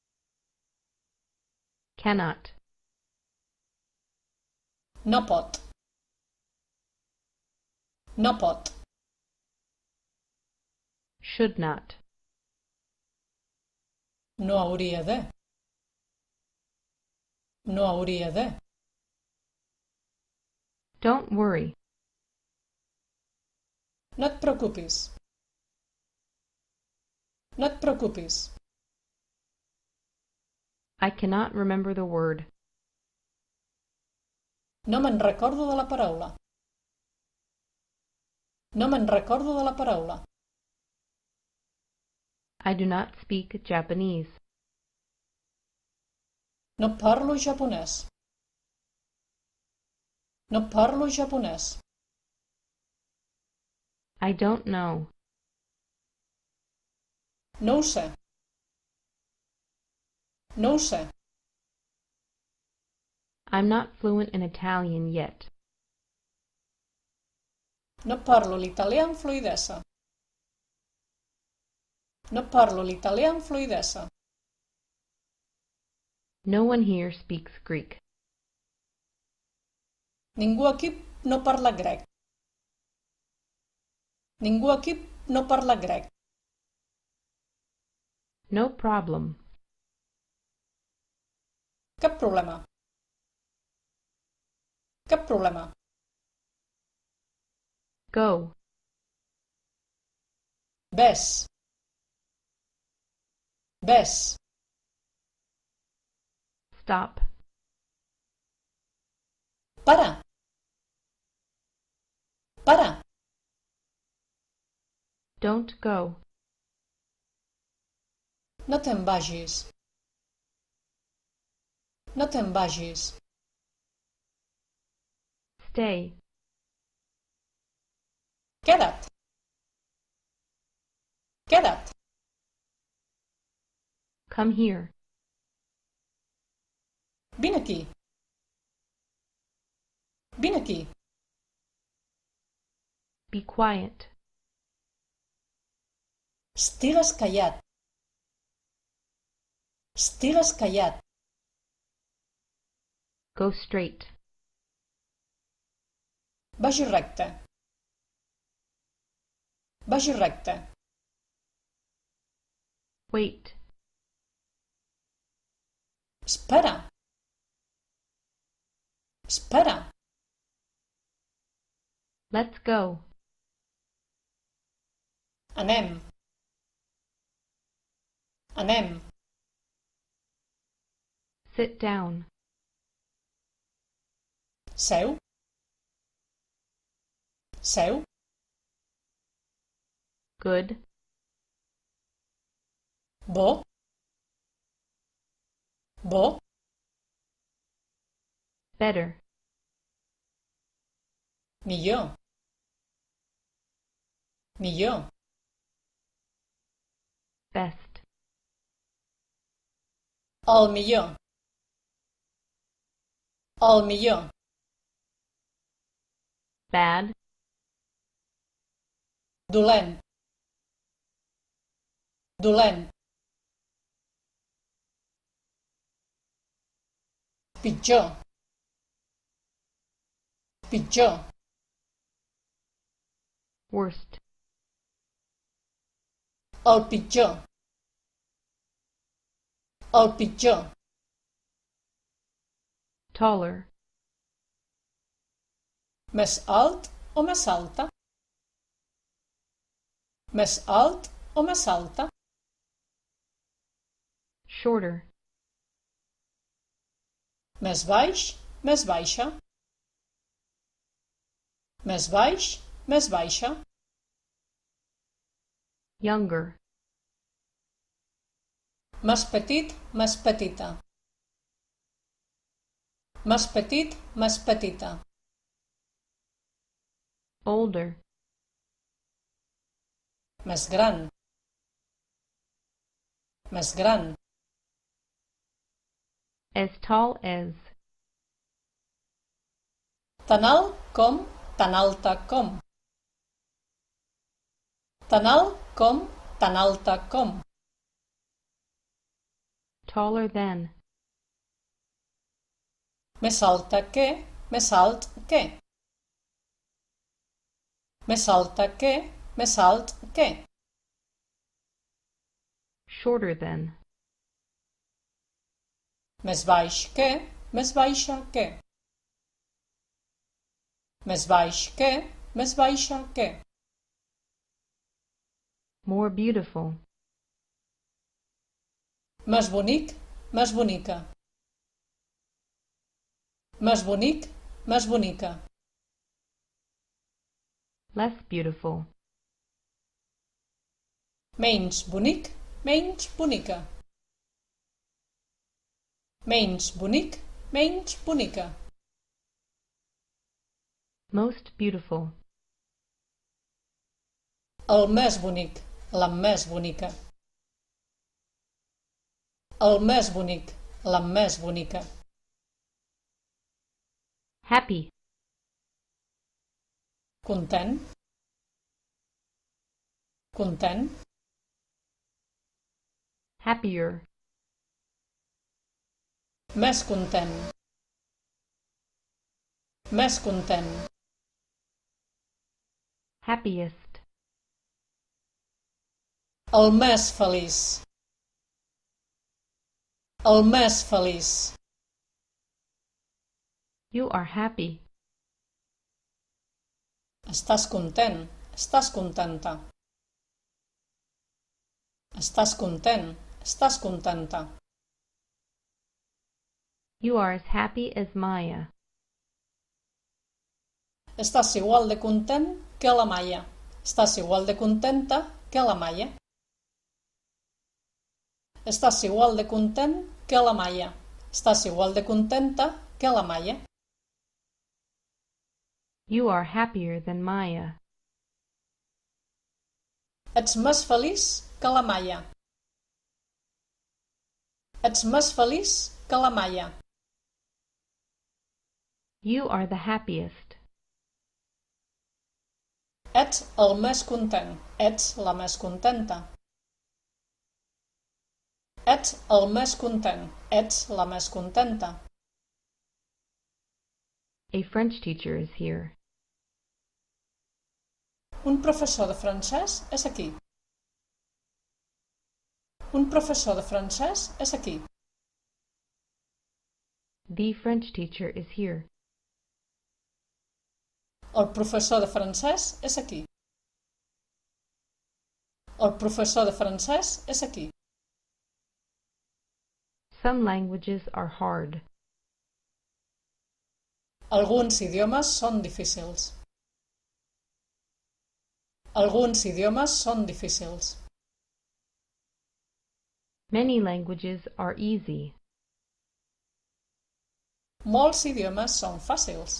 Cannot. No pot. No pot. Should not. No hauria de. No hauria de. Don't worry. No et preocupis. No et preocupis. I cannot remember the word. No me'n recordo de la paraula. No me'n recordo de la paraula. I do not speak Japanese. No parlo japonès. No parlo japonès. I don't know. No ho sé. No ho sé. I'm not fluent in Italian yet. No parlo l'italià amb fluïdesa. No parlo l'italià amb fluïdesa. No one here speaks Greek. Ningú aquí no parla grec. Ningú aquí no parla grec. No problem. Cap problema. Cap problema. Go. Ves. Ves. Stop. Para. Para. Don't go. No te'n vagis. No te'n vagis. Stay. Queda't. Queda't. Come here. Vine aquí. Vine aquí. Be quiet. Estigues callat. Estigues callat. Go straight. Vagi recte. Vagi recte. Wait. Espera. Espera. Let's go. Anem. Anem. Sit down. Seu. Seu. Good. Bo. Bo. Better. Millor. Millor. Best. El millor. El millor. Bad. Dolent. Dolent. Pitjor. Pitjor. Worst. El pitjor. El pitjor. Taller. Més alt o més alta? Més alt o més alta? Shorter. Més baix, més baixa? Més baix, més baixa? Younger. Més petit, més petita? Més petit, més petita? Older. Més gran. Més gran. As tall as. Tan alt com, tan alta com. Tan alt com, tan alta com. Taller than. Més alta que, més alt que. Més alta que, més alt que. Shorter than. Més baix que, més baixa que. Més baix que, més baixa que. More beautiful. Més bonic, més bonica. Més bonic, més bonica. Less beautiful. Menys bonic, menys bonica. Menys bonic, menys bonica. Most beautiful. El més bonic, la més bonica. El més bonic, la més bonica. Happy. Content. Content. Happier. Més content. Més content. Happiest. El més feliç. El més feliç. You are happy. Estàs content. Estàs contenta. Estàs content. Estàs contenta. You are as happy as Maya. Estàs igual de content que la Maia. Estàs igual de contenta que la Maia. Estàs igual de content que la Maia. Estàs igual de contenta que la Maia. You are happier than Maya. Ets més feliç que la Maia. Ets més feliç que la Maia. You are the happiest. Ets el més content. Ets la més contenta. Ets el més content. Ets la més contenta. A French teacher is here. Un professor de francès és aquí. Un professor de francès és aquí. The French teacher is here. El professor de francès és aquí. El professor de francès és aquí. Some languages are hard. Alguns idiomes són difícils. Alguns idiomes són difícils. Many languages are easy. Molts idiomes són fàcils.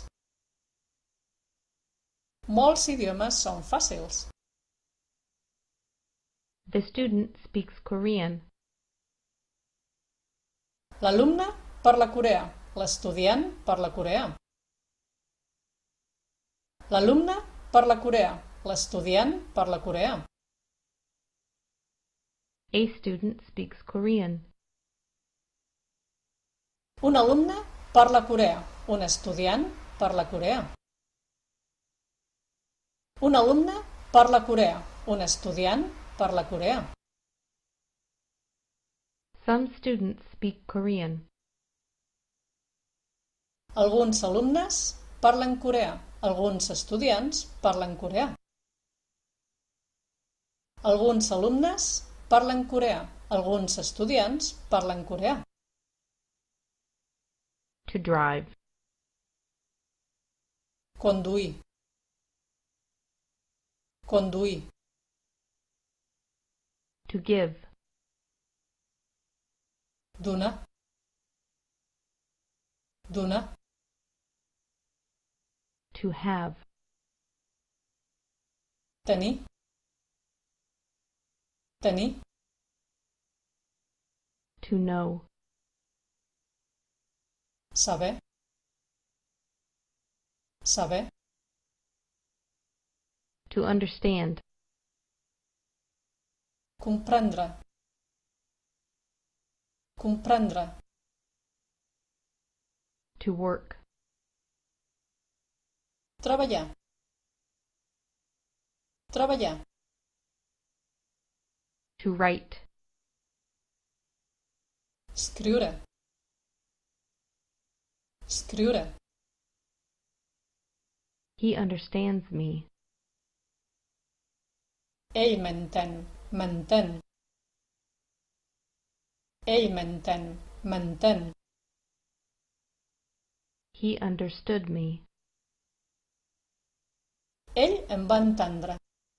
Molts idiomes són fàcils. The student speaks Korean. L'alumne parla coreà. L'estudiant parla coreà. L'alumne parla coreà. L'estudiant parla coreà. A student speaks Korean. Un alumne parla coreà. Un estudiant parla coreà. Un alumne parla coreà. Un estudiant parla coreà. Some students speak Korean. Alguns alumnes parlen coreà. Alguns estudiants parlen coreà. Alguns alumnes parlen coreà. Alguns estudiants parlen coreà. To drive. Conduir. Conduir. To give. Donar. Donar. To have. Tenir. Tenir. To know. Saber. Saber. To understand. Comprendre. Comprendre. To work. Treballar. Treballar. To write. Escriure. Escriure. He understands me. Ell m'entén. M'entén. Ell m'entén. M'entén. He understood me. Ell em va entendre.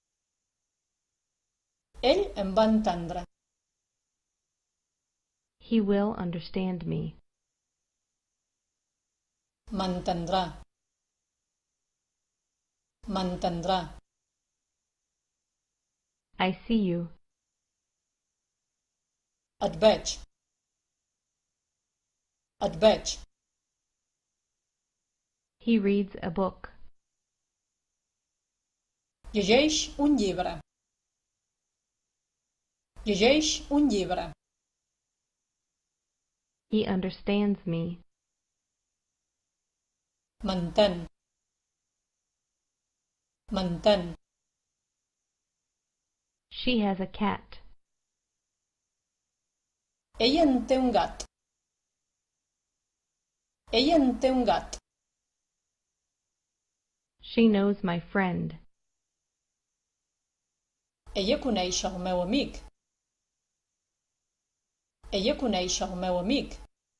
Ell em va entendre. He will understand me. M'entendrà. M'entendrà. I see you. Et veig. Et veig. He reads a book. Llegeix un llibre. Llegeix un llibre. He understands me. M'entén. M'entén. She has a cat. Ella en té un gat. Ella en té un gat. She knows my friend. Ella coneix el meu amic. Ella coneix el meu amic.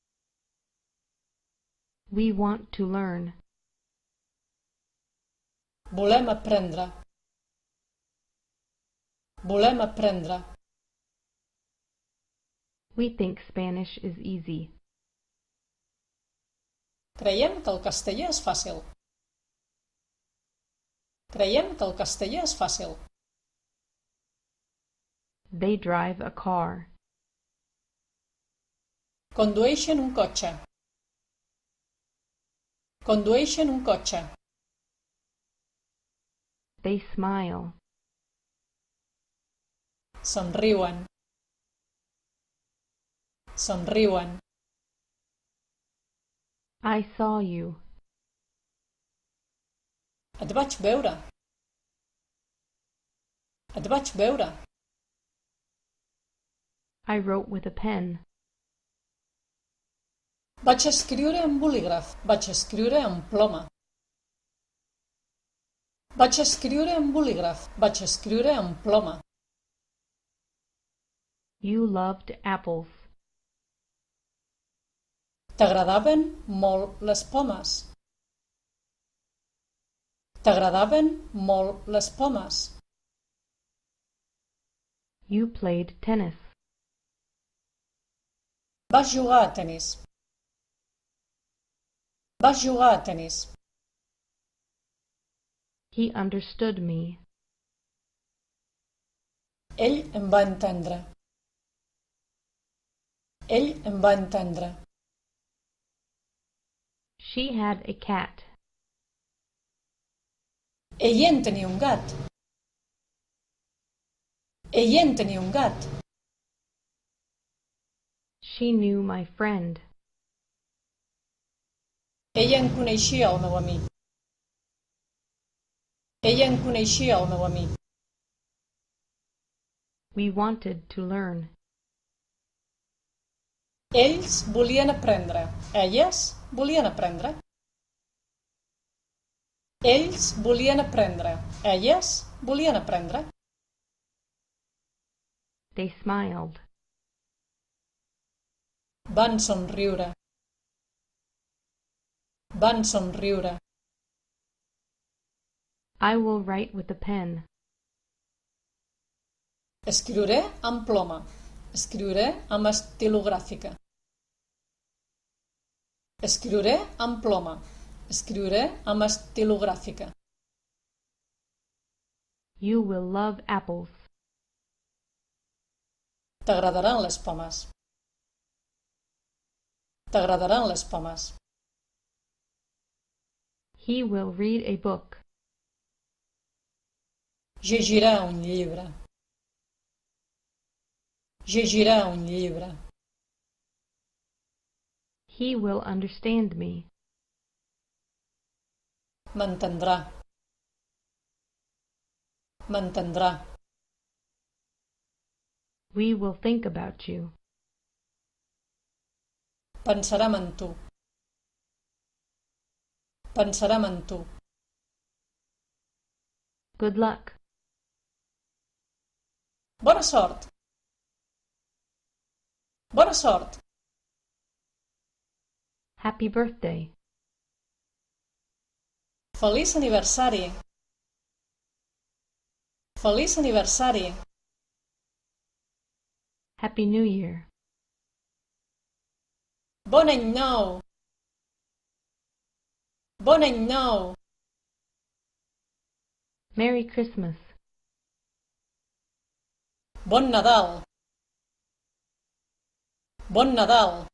We want to learn. Volem aprendre. Volem aprendre. We think Spanish is easy. Creiem que el castellà és fàcil. Creiem que el castellà és fàcil. They drive a car. Condueixen un cotxe. Condueixen un cotxe. They smile. Somriuen. Somriuen. I saw you. Et vaig veure. Et vaig veure. I wrote with a pen. Vaig escriure amb bolígraf. Vaig escriure amb ploma. Vaig escriure amb bolígraf. Vaig escriure amb ploma. You loved apples. T'agradaven molt les pomes. T'agradaven molt les pomes. You played tennis. Vas jugar a tenis. Vas jugar a tenis. He understood me. Ell em va entendre. Ell em va entendre. She had a cat. Ell en tenia un gat. Ell en tenia un gat. She knew my friend. Ella en coneixia el meu amic. Ella en coneixia el meu amic. We wanted to learn. Ells volien aprendre. Elles volien aprendre. Ells volien aprendre. Elles volien aprendre. They smiled. Van somriure. Van somriure. I will write with a pen. Escriuré amb ploma. Escriuré amb estilogràfica. Escriuré amb ploma. Escriuré amb estilogràfica. You will love apples. T'agradaran les pomes. T'agradaran les pomes. He will read a book. Llegirà un llibre. Llegirà un llibre. He will understand me. M'entendrà. M'entendrà. We will think about you. Pensarem en tu. Pensarem en tu. Good luck. Bona sort. Bona sort. Happy birthday. Feliç aniversari. Feliç aniversari. Happy New Year. Bon any nou. Bon any nou. Merry Christmas. Bon Nadal. Bon Nadal.